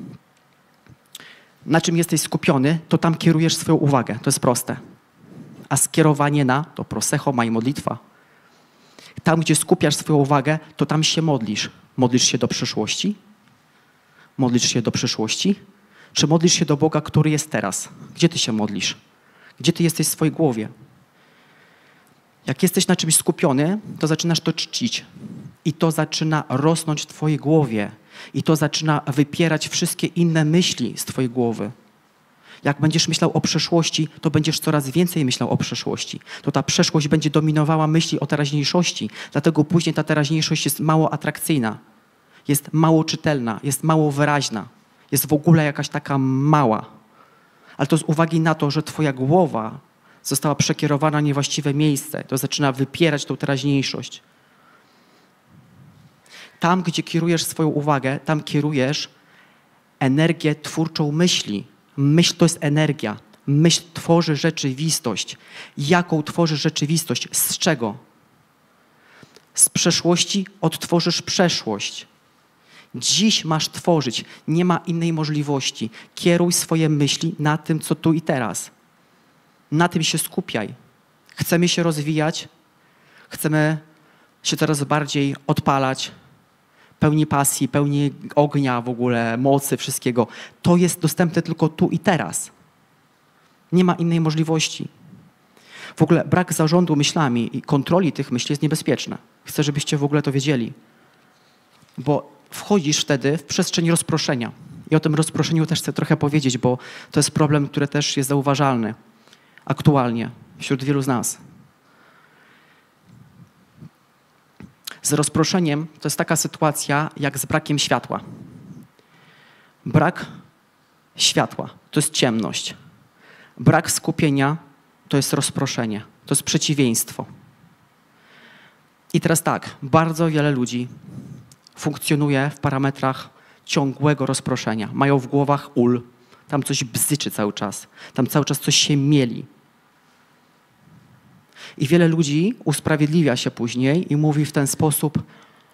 na czym jesteś skupiony, to tam kierujesz swoją uwagę. To jest proste. A skierowanie na to prosecho, i modlitwa. Tam, gdzie skupiasz swoją uwagę, to tam się modlisz. Modlisz się do przyszłości? Modlisz się do przyszłości? Czy modlisz się do Boga, który jest teraz? Gdzie ty się modlisz? Gdzie ty jesteś w swojej głowie? Jak jesteś na czymś skupiony, to zaczynasz to czcić. I to zaczyna rosnąć w twojej głowie. I to zaczyna wypierać wszystkie inne myśli z twojej głowy. Jak będziesz myślał o przeszłości, to będziesz coraz więcej myślał o przeszłości. To ta przeszłość będzie dominowała myśli o teraźniejszości. Dlatego później ta teraźniejszość jest mało atrakcyjna. Jest mało czytelna, jest mało wyraźna. Jest w ogóle jakaś taka mała. Ale to z uwagi na to, że twoja głowa została przekierowana na niewłaściwe miejsce. To zaczyna wypierać tą teraźniejszość. Tam, gdzie kierujesz swoją uwagę, tam kierujesz energię twórczą myśli. Myśl to jest energia. Myśl tworzy rzeczywistość. Jaką tworzy rzeczywistość? Z czego? Z przeszłości odtworzysz przeszłość. Dziś masz tworzyć. Nie ma innej możliwości. Kieruj swoje myśli na tym, co tu i teraz. Na tym się skupiaj. Chcemy się rozwijać. Chcemy się coraz bardziej odpalać. Pełni pasji, pełni ognia w ogóle, mocy, wszystkiego. To jest dostępne tylko tu i teraz. Nie ma innej możliwości. W ogóle brak zarządu myślami i kontroli tych myśli jest niebezpieczny. Chcę, żebyście w ogóle to wiedzieli. Bo wchodzisz wtedy w przestrzeń rozproszenia. I o tym rozproszeniu też chcę trochę powiedzieć, bo to jest problem, który też jest zauważalny aktualnie wśród wielu z nas. Z rozproszeniem to jest taka sytuacja jak z brakiem światła. Brak światła to jest ciemność. Brak skupienia to jest rozproszenie. To jest przeciwieństwo. I teraz tak, bardzo wiele ludzi funkcjonuje w parametrach ciągłego rozproszenia. Mają w głowach ul, tam coś bzyczy cały czas, tam cały czas coś się mieli. I wiele ludzi usprawiedliwia się później i mówi w ten sposób,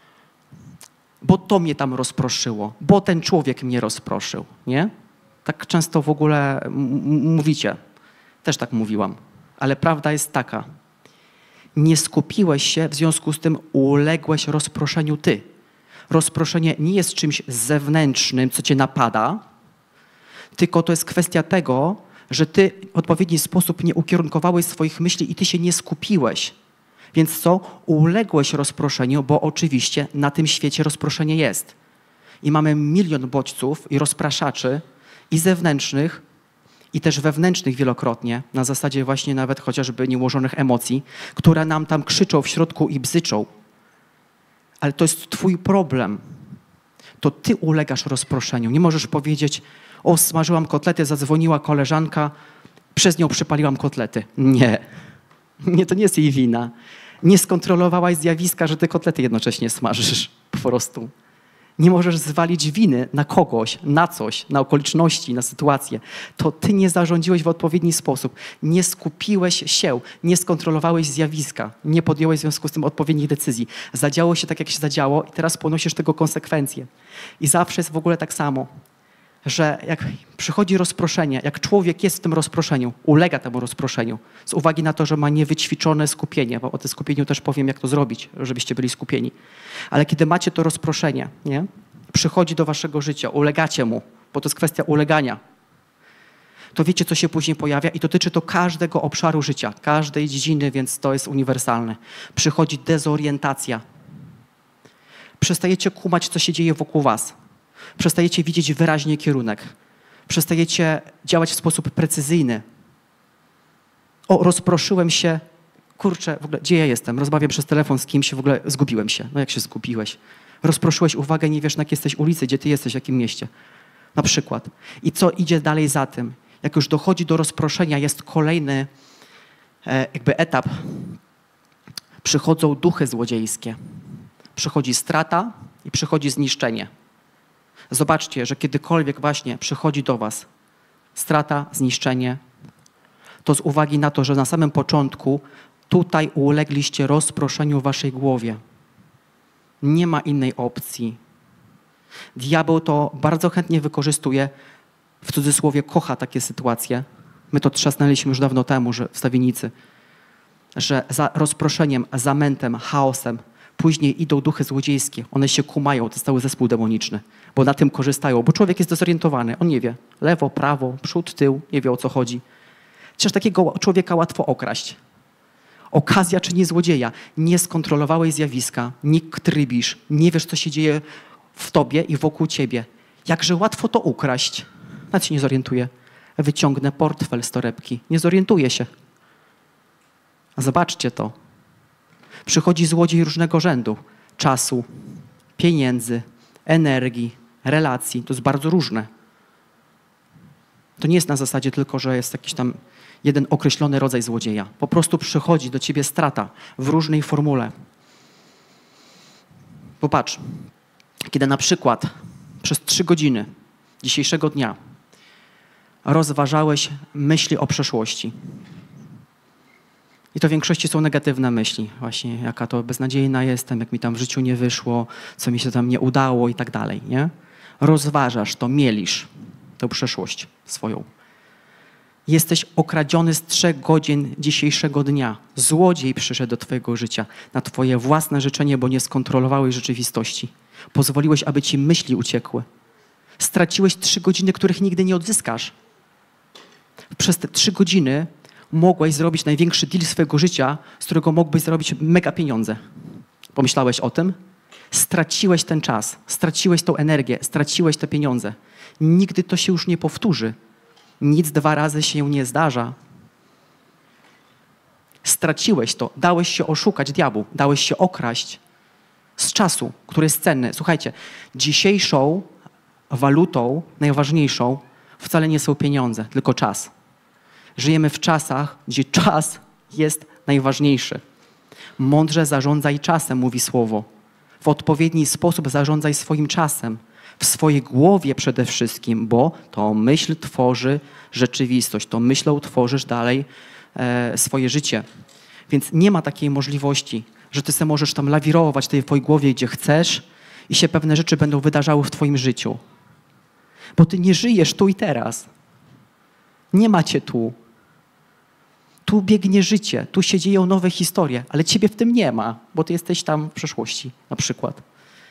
bo to mnie tam rozproszyło, bo ten człowiek mnie rozproszył, nie? Tak często w ogóle m- mówicie. Też tak mówiłam. Ale prawda jest taka. Nie skupiłeś się, w związku z tym uległeś rozproszeniu ty. Rozproszenie nie jest czymś zewnętrznym, co cię napada, tylko to jest kwestia tego, że ty w odpowiedni sposób nie ukierunkowałeś swoich myśli i ty się nie skupiłeś. Więc co? Uległeś rozproszeniu, bo oczywiście na tym świecie rozproszenie jest. I mamy milion bodźców i rozpraszaczy i zewnętrznych, i też wewnętrznych wielokrotnie, na zasadzie właśnie nawet chociażby nieułożonych emocji, które nam tam krzyczą w środku i bzyczą. Ale to jest twój problem. To ty ulegasz rozproszeniu. Nie możesz powiedzieć, o, smażyłam kotlety, zadzwoniła koleżanka, przez nią przypaliłam kotlety. Nie. Nie, to nie jest jej wina. Nie skontrolowałaś zjawiska, że ty kotlety jednocześnie smażysz. Po prostu. Nie możesz zwalić winy na kogoś, na coś, na okoliczności, na sytuację. To ty nie zarządziłeś w odpowiedni sposób. Nie skupiłeś się, nie skontrolowałeś zjawiska, nie podjąłeś w związku z tym odpowiednich decyzji. Zadziało się tak, jak się zadziało i teraz ponosisz tego konsekwencje. I zawsze jest w ogóle tak samo, że jak przychodzi rozproszenie, jak człowiek jest w tym rozproszeniu, ulega temu rozproszeniu z uwagi na to, że ma niewyćwiczone skupienie, bo o tym skupieniu też powiem, jak to zrobić, żebyście byli skupieni. Ale kiedy macie to rozproszenie, nie? Przychodzi do waszego życia, ulegacie mu, bo to jest kwestia ulegania, to wiecie, co się później pojawia i dotyczy to każdego obszaru życia, każdej dziedziny, więc to jest uniwersalne. Przychodzi dezorientacja. Przestajecie kumać, co się dzieje wokół was. Przestajecie widzieć wyraźnie kierunek. Przestajecie działać w sposób precyzyjny. O, rozproszyłem się. Kurczę, w ogóle, gdzie ja jestem? Rozmawiam przez telefon z kimś, w ogóle zgubiłem się. No jak się zgubiłeś? Rozproszyłeś uwagę, nie wiesz, na jakiej jesteś ulicy, gdzie ty jesteś, w jakim mieście. Na przykład. I co idzie dalej za tym? Jak już dochodzi do rozproszenia, jest kolejny e, jakby etap. Przychodzą duchy złodziejskie. Przychodzi strata i przychodzi zniszczenie. Zobaczcie, że kiedykolwiek właśnie przychodzi do was strata, zniszczenie, to z uwagi na to, że na samym początku tutaj ulegliście rozproszeniu w waszej głowie. Nie ma innej opcji. Diabeł to bardzo chętnie wykorzystuje, w cudzysłowie kocha takie sytuacje. My to trzasnęliśmy już dawno temu, że w Stawienicy, że za rozproszeniem, zamętem, chaosem później idą duchy złodziejskie. One się kumają, to jest cały zespół demoniczny, bo na tym korzystają, bo człowiek jest dezorientowany. On nie wie. Lewo, prawo, przód, tył, nie wie o co chodzi. Przecież takiego człowieka łatwo okraść. Okazja czyni złodzieja. Nie skontrolowałeś zjawiska, nie trybisz, nie wiesz, co się dzieje w tobie i wokół ciebie. Jakże łatwo to ukraść. Nawet się nie zorientuje. Wyciągnę portfel z torebki. Nie zorientuje się. A zobaczcie to. Przychodzi złodziej różnego rzędu. Czasu, pieniędzy, energii, relacji. To jest bardzo różne. To nie jest na zasadzie tylko, że jest jakiś tam jeden określony rodzaj złodzieja. Po prostu przychodzi do ciebie strata w różnej formule. Popatrz, kiedy na przykład przez trzy godziny dzisiejszego dnia rozważałeś myśli o przeszłości. I to w większości są negatywne myśli. Właśnie jaka to beznadziejna jestem, jak mi tam w życiu nie wyszło, co mi się tam nie udało i tak dalej. Nie? Rozważasz to, mielisz tę przeszłość swoją. Jesteś okradziony z trzech godzin dzisiejszego dnia. Złodziej przyszedł do twojego życia na twoje własne życzenie, bo nie skontrolowałeś rzeczywistości. Pozwoliłeś, aby ci myśli uciekły. Straciłeś trzy godziny, których nigdy nie odzyskasz. Przez te trzy godziny mogłeś zrobić największy deal swojego życia, z którego mógłbyś zrobić mega pieniądze. Pomyślałeś o tym? Straciłeś ten czas, straciłeś tą energię, straciłeś te pieniądze. Nigdy to się już nie powtórzy. Nic dwa razy się nie zdarza. Straciłeś to, dałeś się oszukać diabłu, dałeś się okraść z czasu, który jest cenny. Słuchajcie, dzisiejszą walutą najważniejszą wcale nie są pieniądze, tylko czas. Żyjemy w czasach, gdzie czas jest najważniejszy. Mądrze zarządzaj czasem, mówi słowo. W odpowiedni sposób zarządzaj swoim czasem. W swojej głowie przede wszystkim, bo to myśl tworzy rzeczywistość. To myślą tworzysz dalej e, swoje życie. Więc nie ma takiej możliwości, że ty sobie możesz tam lawirować w tej twojej głowie, gdzie chcesz i się pewne rzeczy będą wydarzały w twoim życiu. Bo ty nie żyjesz tu i teraz. Nie macie tu. Tu biegnie życie, tu się dzieją nowe historie, ale ciebie w tym nie ma, bo ty jesteś tam w przeszłości na przykład.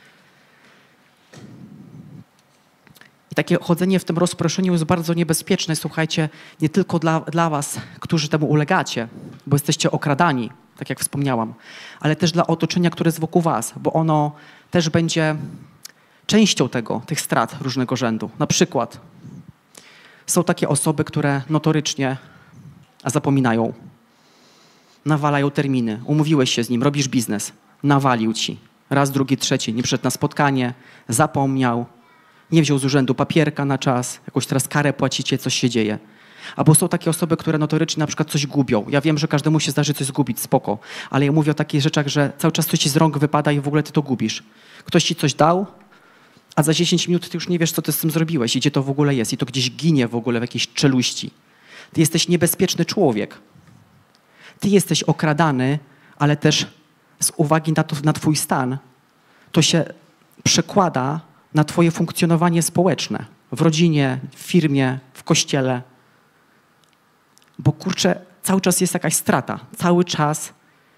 I takie chodzenie w tym rozproszeniu jest bardzo niebezpieczne, słuchajcie, nie tylko dla, dla was, którzy temu ulegacie, bo jesteście okradani, tak jak wspomniałam, ale też dla otoczenia, które jest wokół was, bo ono też będzie częścią tego, tych strat różnego rzędu. Na przykład są takie osoby, które notorycznie zapominają, nawalają terminy, umówiłeś się z nim, robisz biznes, nawalił ci, raz, drugi, trzeci, nie przyszedł na spotkanie, zapomniał, nie wziął z urzędu papierka na czas, jakąś teraz karę płacicie, coś się dzieje. Albo są takie osoby, które notorycznie na przykład coś gubią. Ja wiem, że każdemu się zdarzy coś zgubić, spoko, ale ja mówię o takich rzeczach, że cały czas coś ci z rąk wypada i w ogóle ty to gubisz. Ktoś ci coś dał, a za dziesięć minut ty już nie wiesz, co ty z tym zrobiłeś i gdzie to w ogóle jest. I to gdzieś ginie w ogóle w jakiejś czeluści. Ty jesteś niebezpieczny człowiek. Ty jesteś okradany, ale też z uwagi na, to, na twój stan, to się przekłada na twoje funkcjonowanie społeczne. W rodzinie, w firmie, w kościele. Bo kurczę, cały czas jest jakaś strata. Cały czas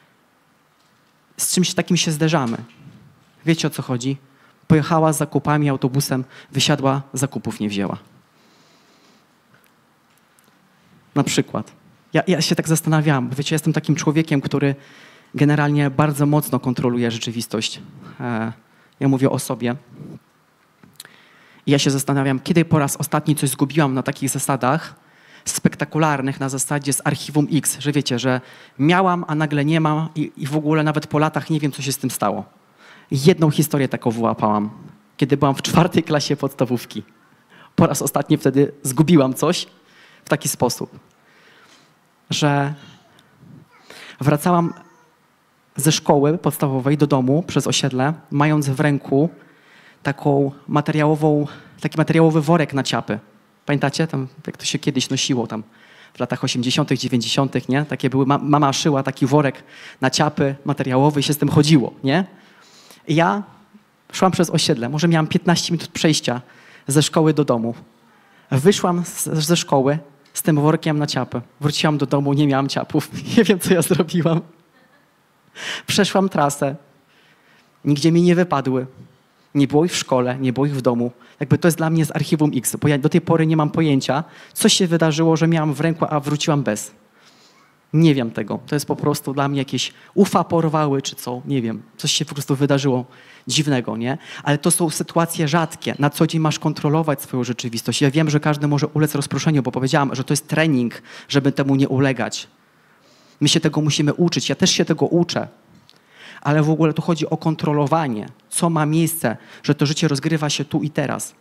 z czymś takim się zderzamy. Wiecie, o co chodzi? Pojechała z zakupami autobusem, wysiadła, zakupów nie wzięła. Na przykład. Ja, ja się tak zastanawiałam, bo wiecie, jestem takim człowiekiem, który generalnie bardzo mocno kontroluje rzeczywistość. E, ja mówię o sobie. I ja się zastanawiam, kiedy po raz ostatni coś zgubiłam na takich zasadach spektakularnych, na zasadzie z archiwum X, że wiecie, że miałam, a nagle nie mam i, i w ogóle nawet po latach nie wiem, co się z tym stało. Jedną historię taką wyłapałam, kiedy byłam w czwartej klasie podstawówki. Po raz ostatni wtedy zgubiłam coś w taki sposób, że wracałam ze szkoły podstawowej do domu przez osiedle, mając w ręku taką materiałową, taki materiałowy worek na ciapy. Pamiętacie? Tam, jak to się kiedyś nosiło tam w latach osiemdziesiątych, dziewięćdziesiątych, nie? Takie były, mama szyła taki worek na ciapy materiałowy i się z tym chodziło, nie? I ja szłam przez osiedle, może miałam piętnaście minut przejścia ze szkoły do domu. Wyszłam z, ze szkoły z tym workiem na ciapy. Wróciłam do domu, nie miałam ciapów. Nie wiem, co ja zrobiłam. Przeszłam trasę. Nigdzie mi nie wypadły. Nie było ich w szkole, nie było ich w domu. Jakby to jest dla mnie z archiwum X, bo ja do tej pory nie mam pojęcia, co się wydarzyło, że miałam w ręku, a wróciłam bez. Nie wiem tego. To jest po prostu dla mnie jakieś ufa porwały, czy co, nie wiem. Coś się po prostu wydarzyło dziwnego, nie? Ale to są sytuacje rzadkie. Na co dzień masz kontrolować swoją rzeczywistość. Ja wiem, że każdy może ulec rozproszeniu, bo powiedziałam, że to jest trening, żeby temu nie ulegać. My się tego musimy uczyć. Ja też się tego uczę. Ale w ogóle tu chodzi o kontrolowanie. Co ma miejsce, że to życie rozgrywa się tu i teraz.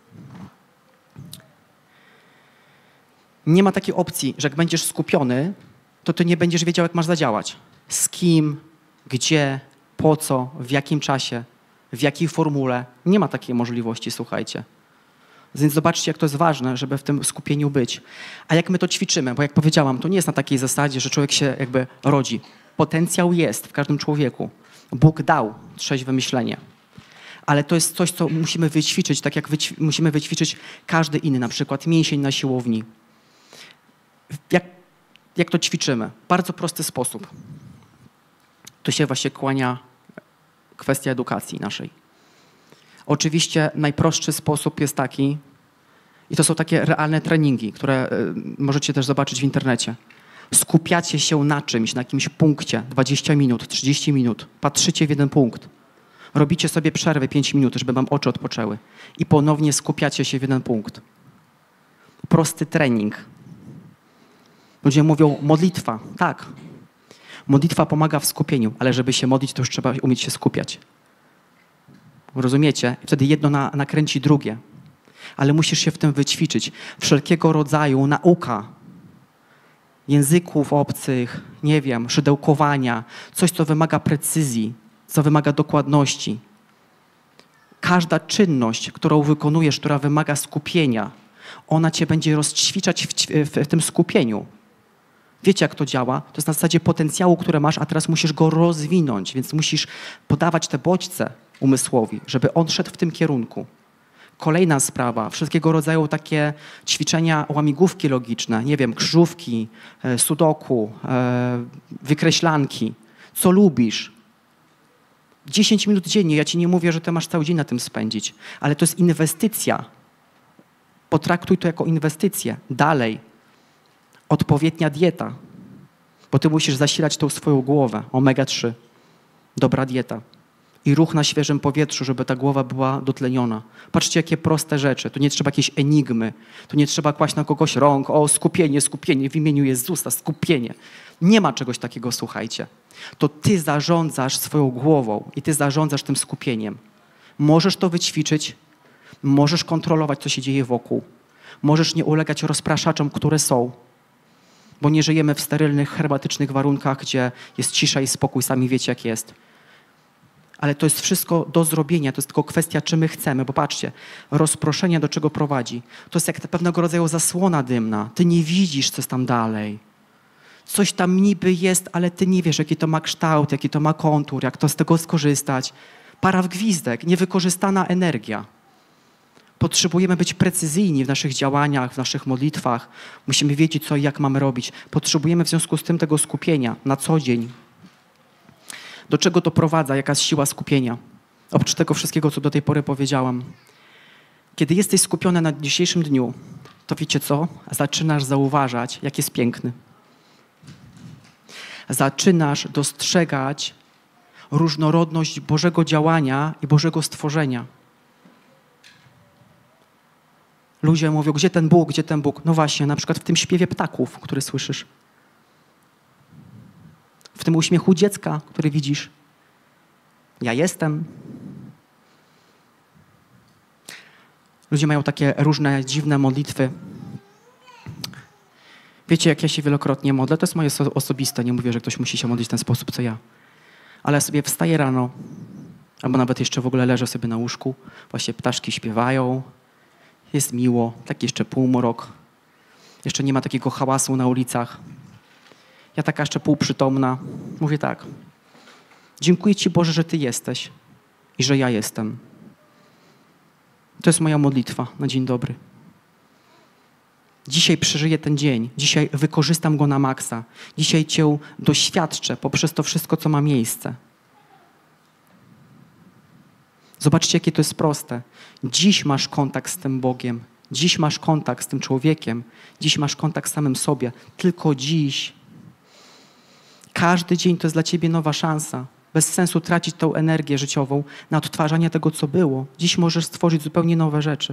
Nie ma takiej opcji, że jak będziesz skupiony, to ty nie będziesz wiedział, jak masz zadziałać. Z kim, gdzie, po co, w jakim czasie, w jakiej formule. Nie ma takiej możliwości, słuchajcie. Więc zobaczcie, jak to jest ważne, żeby w tym skupieniu być. A jak my to ćwiczymy? Bo jak powiedziałam, to nie jest na takiej zasadzie, że człowiek się jakby rodzi. Potencjał jest w każdym człowieku. Bóg dał trzeźwe myślenie. Ale to jest coś, co musimy wyćwiczyć, tak jak wyć- musimy wyćwiczyć każdy inny, na przykład mięsień na siłowni. Jak, jak to ćwiczymy? Bardzo prosty sposób. Tu się właśnie kłania kwestia edukacji naszej. Oczywiście najprostszy sposób jest taki, i to są takie realne treningi, które y, możecie też zobaczyć w internecie. Skupiacie się na czymś, na jakimś punkcie, dwadzieścia minut, trzydzieści minut, patrzycie w jeden punkt. Robicie sobie przerwy pięć minut, żeby wam oczy odpoczęły i ponownie skupiacie się w jeden punkt. Prosty trening. Ludzie mówią modlitwa. Tak. Modlitwa pomaga w skupieniu, ale żeby się modlić, to już trzeba umieć się skupiać. Rozumiecie? Wtedy jedno na, nakręci drugie. Ale musisz się w tym wyćwiczyć. Wszelkiego rodzaju nauka, języków obcych, nie wiem, szydełkowania, coś, co wymaga precyzji, co wymaga dokładności. Każda czynność, którą wykonujesz, która wymaga skupienia, ona cię będzie rozćwiczać w, w, w tym skupieniu. Wiecie, jak to działa? To jest na zasadzie potencjału, który masz, a teraz musisz go rozwinąć, więc musisz podawać te bodźce umysłowi, żeby on szedł w tym kierunku. Kolejna sprawa, wszelkiego rodzaju takie ćwiczenia, łamigłówki logiczne, nie wiem, krzyżówki, sudoku, wykreślanki. Co lubisz? dziesięć minut dziennie, ja ci nie mówię, że ty masz cały dzień na tym spędzić, ale to jest inwestycja. Potraktuj to jako inwestycję. Dalej, odpowiednia dieta, bo ty musisz zasilać tą swoją głowę, omega trzy, dobra dieta. I ruch na świeżym powietrzu, żeby ta głowa była dotleniona. Patrzcie, jakie proste rzeczy. Tu nie trzeba jakiejś enigmy. Tu nie trzeba kłaść na kogoś rąk. O, skupienie, skupienie w imieniu Jezusa, skupienie. Nie ma czegoś takiego, słuchajcie. To ty zarządzasz swoją głową i ty zarządzasz tym skupieniem. Możesz to wyćwiczyć, możesz kontrolować, co się dzieje wokół. Możesz nie ulegać rozpraszaczom, które są. Bo nie żyjemy w sterylnych, hermetycznych warunkach, gdzie jest cisza i spokój. Sami wiecie, jak jest. Ale to jest wszystko do zrobienia, to jest tylko kwestia, czy my chcemy. Bo patrzcie, rozproszenie do czego prowadzi? To jest jak pewnego rodzaju zasłona dymna. Ty nie widzisz, co jest tam dalej. Coś tam niby jest, ale ty nie wiesz, jaki to ma kształt, jaki to ma kontur, jak to z tego skorzystać. Para w gwizdek, niewykorzystana energia. Potrzebujemy być precyzyjni w naszych działaniach, w naszych modlitwach. Musimy wiedzieć, co i jak mamy robić. Potrzebujemy w związku z tym tego skupienia na co dzień. Do czego to prowadza? Jaka jest siła skupienia? Oprócz tego wszystkiego, co do tej pory powiedziałam. Kiedy jesteś skupiony na dzisiejszym dniu, to wiecie co? Zaczynasz zauważać, jak jest piękny. Zaczynasz dostrzegać różnorodność Bożego działania i Bożego stworzenia. Ludzie mówią, gdzie ten Bóg, gdzie ten Bóg? No właśnie, na przykład w tym śpiewie ptaków, który słyszysz. W tym uśmiechu dziecka, który widzisz. Ja jestem. Ludzie mają takie różne dziwne modlitwy. Wiecie, jak ja się wielokrotnie modlę? To jest moje osobiste. Nie mówię, że ktoś musi się modlić w ten sposób, co ja. Ale ja sobie wstaję rano, Albo nawet jeszcze w ogóle leżę sobie na łóżku, właśnie ptaszki śpiewają, jest miło, taki jeszcze półmrok. Jeszcze nie ma takiego hałasu na ulicach. Ja taka jeszcze półprzytomna. Mówię tak. Dziękuję Ci, Boże, że Ty jesteś i że ja jestem. To jest moja modlitwa na dzień dobry. Dzisiaj przeżyję ten dzień. Dzisiaj wykorzystam go na maksa. Dzisiaj Cię doświadczę poprzez to wszystko, co ma miejsce. Zobaczcie, jakie to jest proste. Dziś masz kontakt z tym Bogiem. Dziś masz kontakt z tym człowiekiem. Dziś masz kontakt z samym sobie. Tylko dziś. Każdy dzień to jest dla Ciebie nowa szansa. Bez sensu tracić tą energię życiową na odtwarzanie tego, co było. Dziś możesz stworzyć zupełnie nowe rzeczy.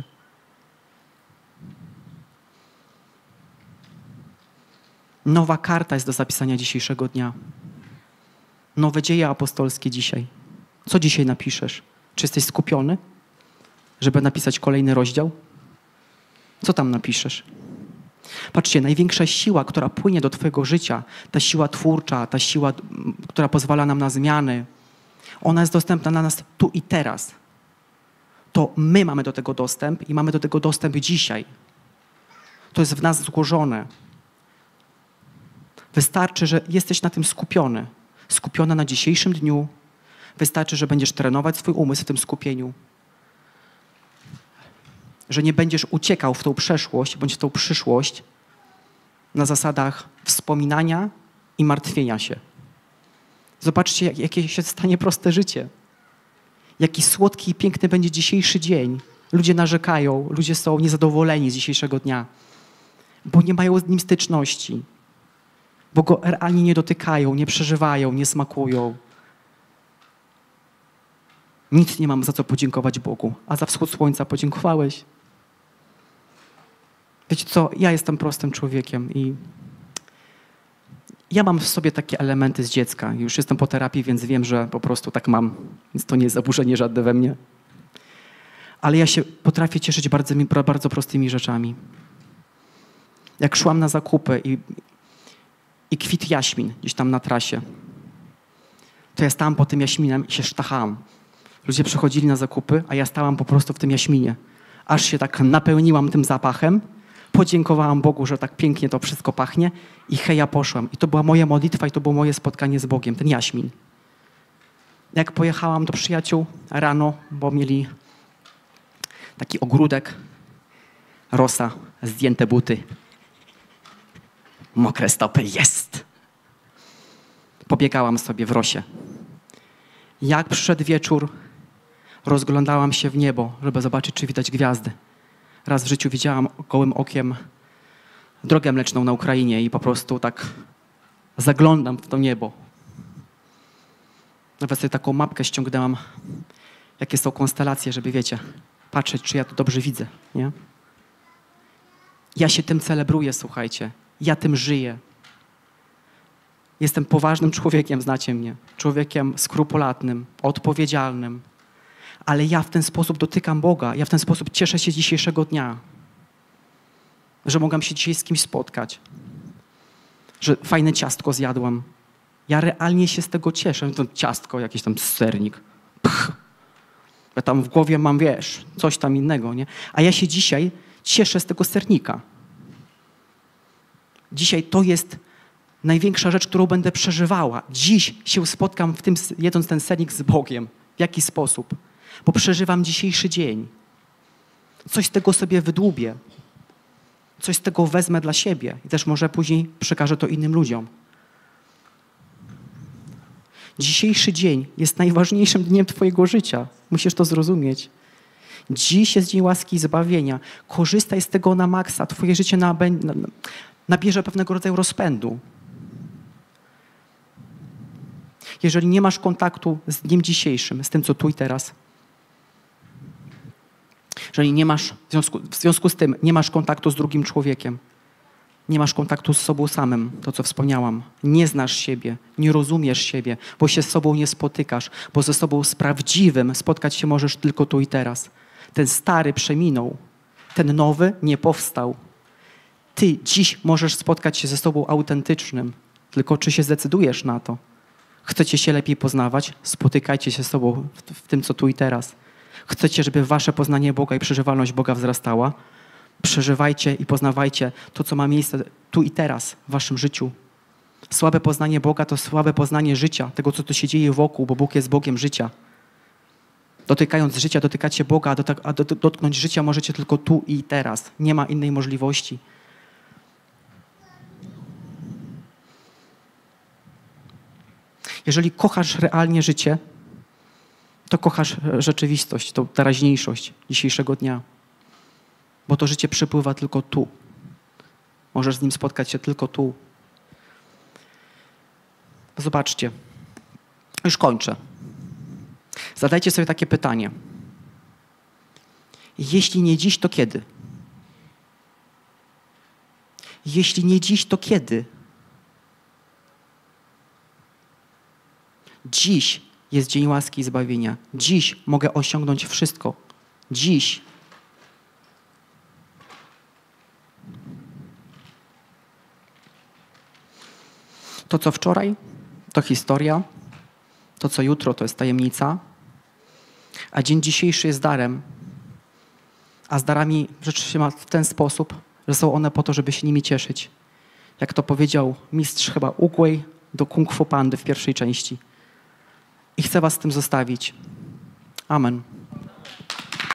Nowa karta jest do zapisania dzisiejszego dnia. Nowe dzieje apostolskie dzisiaj. Co dzisiaj napiszesz? Czy jesteś skupiony, żeby napisać kolejny rozdział? Co tam napiszesz? Patrzcie, największa siła, która płynie do Twojego życia, ta siła twórcza, ta siła, która pozwala nam na zmiany, ona jest dostępna dla nas tu i teraz. To my mamy do tego dostęp i mamy do tego dostęp dzisiaj. To jest w nas złożone. Wystarczy, że jesteś na tym skupiony. Skupiona na dzisiejszym dniu. Wystarczy, że będziesz trenować swój umysł w tym skupieniu. Że nie będziesz uciekał w tą przeszłość bądź w tą przyszłość na zasadach wspominania i martwienia się. Zobaczcie, jakie się stanie proste życie. Jaki słodki i piękny będzie dzisiejszy dzień. Ludzie narzekają, ludzie są niezadowoleni z dzisiejszego dnia, bo nie mają z nim styczności, bo go realnie nie dotykają, nie przeżywają, nie smakują. Nic nie mam za co podziękować Bogu, a za wschód słońca podziękowałeś. Wiecie co, ja jestem prostym człowiekiem i ja mam w sobie takie elementy z dziecka. Już jestem po terapii, więc wiem, że po prostu tak mam. Więc to nie jest zaburzenie żadne we mnie. Ale ja się potrafię cieszyć bardzo, bardzo prostymi rzeczami. Jak szłam na zakupy i, i kwitł jaśmin gdzieś tam na trasie, to ja stałam po tym jaśminem i się sztachałam. Ludzie przychodzili na zakupy, a ja stałam po prostu w tym jaśminie. Aż się tak napełniłam tym zapachem, podziękowałam Bogu, że tak pięknie to wszystko pachnie i hej, ja poszłam. I to była moja modlitwa i to było moje spotkanie z Bogiem, ten jaśmin. Jak pojechałam do przyjaciół rano, bo mieli taki ogródek, rosa, zdjęte buty, mokre stopy, jest. Pobiegałam sobie w rosie. Jak przyszedł wieczór, rozglądałam się w niebo, żeby zobaczyć, czy widać gwiazdy. Raz w życiu widziałam gołym okiem drogę mleczną na Ukrainie i po prostu tak zaglądam w to niebo. Nawet sobie taką mapkę ściągnęłam, jakie są konstelacje, żeby, wiecie, patrzeć, czy ja to dobrze widzę, nie? Ja się tym celebruję, słuchajcie. Ja tym żyję. Jestem poważnym człowiekiem, znacie mnie. Człowiekiem skrupulatnym, odpowiedzialnym. Ale ja w ten sposób dotykam Boga. Ja w ten sposób cieszę się dzisiejszego dnia. Że mogłam się dzisiaj z kimś spotkać. Że fajne ciastko zjadłam. Ja realnie się z tego cieszę. To ciastko, jakiś tam sernik. Pch. Ja tam w głowie mam, wiesz, coś tam innego, nie? A ja się dzisiaj cieszę z tego sernika. Dzisiaj to jest największa rzecz, którą będę przeżywała. Dziś się spotkam w tym, jedząc ten sernik z Bogiem. W jaki sposób? Bo przeżywam dzisiejszy dzień. Coś z tego sobie wydłubię. Coś z tego wezmę dla siebie. I też może później przekażę to innym ludziom. Dzisiejszy dzień jest najważniejszym dniem twojego życia. Musisz to zrozumieć. Dziś jest dzień łaski i zbawienia. Korzystaj z tego na maksa. Twoje życie nabierze pewnego rodzaju rozpędu. Jeżeli nie masz kontaktu z dniem dzisiejszym, z tym, co tu i teraz, jeżeli nie masz, w związku, w związku z tym nie masz kontaktu z drugim człowiekiem, nie masz kontaktu z sobą samym, to co wspomniałam, nie znasz siebie, nie rozumiesz siebie, bo się z sobą nie spotykasz, bo ze sobą z prawdziwym spotkać się możesz tylko tu i teraz. Ten stary przeminął, ten nowy nie powstał. Ty dziś możesz spotkać się ze sobą autentycznym, tylko czy się zdecydujesz na to? Chcecie się lepiej poznawać? Spotykajcie się z sobą w, w tym, co tu i teraz. Chcecie, żeby wasze poznanie Boga i przeżywalność Boga wzrastała? Przeżywajcie i poznawajcie to, co ma miejsce tu i teraz w waszym życiu. Słabe poznanie Boga to słabe poznanie życia, tego, co tu się dzieje wokół, bo Bóg jest Bogiem życia. Dotykając życia, dotykacie Boga, a dotknąć życia możecie tylko tu i teraz. Nie ma innej możliwości. Jeżeli kochasz realnie życie, to kochasz rzeczywistość, tą teraźniejszość dzisiejszego dnia. Bo to życie przypływa tylko tu. Możesz z nim spotkać się tylko tu. Zobaczcie. Już kończę. Zadajcie sobie takie pytanie. Jeśli nie dziś, to kiedy? Jeśli nie dziś, to kiedy? Dziś jest dzień łaski i zbawienia. Dziś mogę osiągnąć wszystko. Dziś. To, co wczoraj, to historia. To, co jutro, to jest tajemnica. A dzień dzisiejszy jest darem. A z darami rzecz się ma w ten sposób, że są one po to, żeby się nimi cieszyć. Jak to powiedział mistrz chyba Ugłej do Kung Fu Pandy w pierwszej części. I chcę was z tym zostawić. Amen.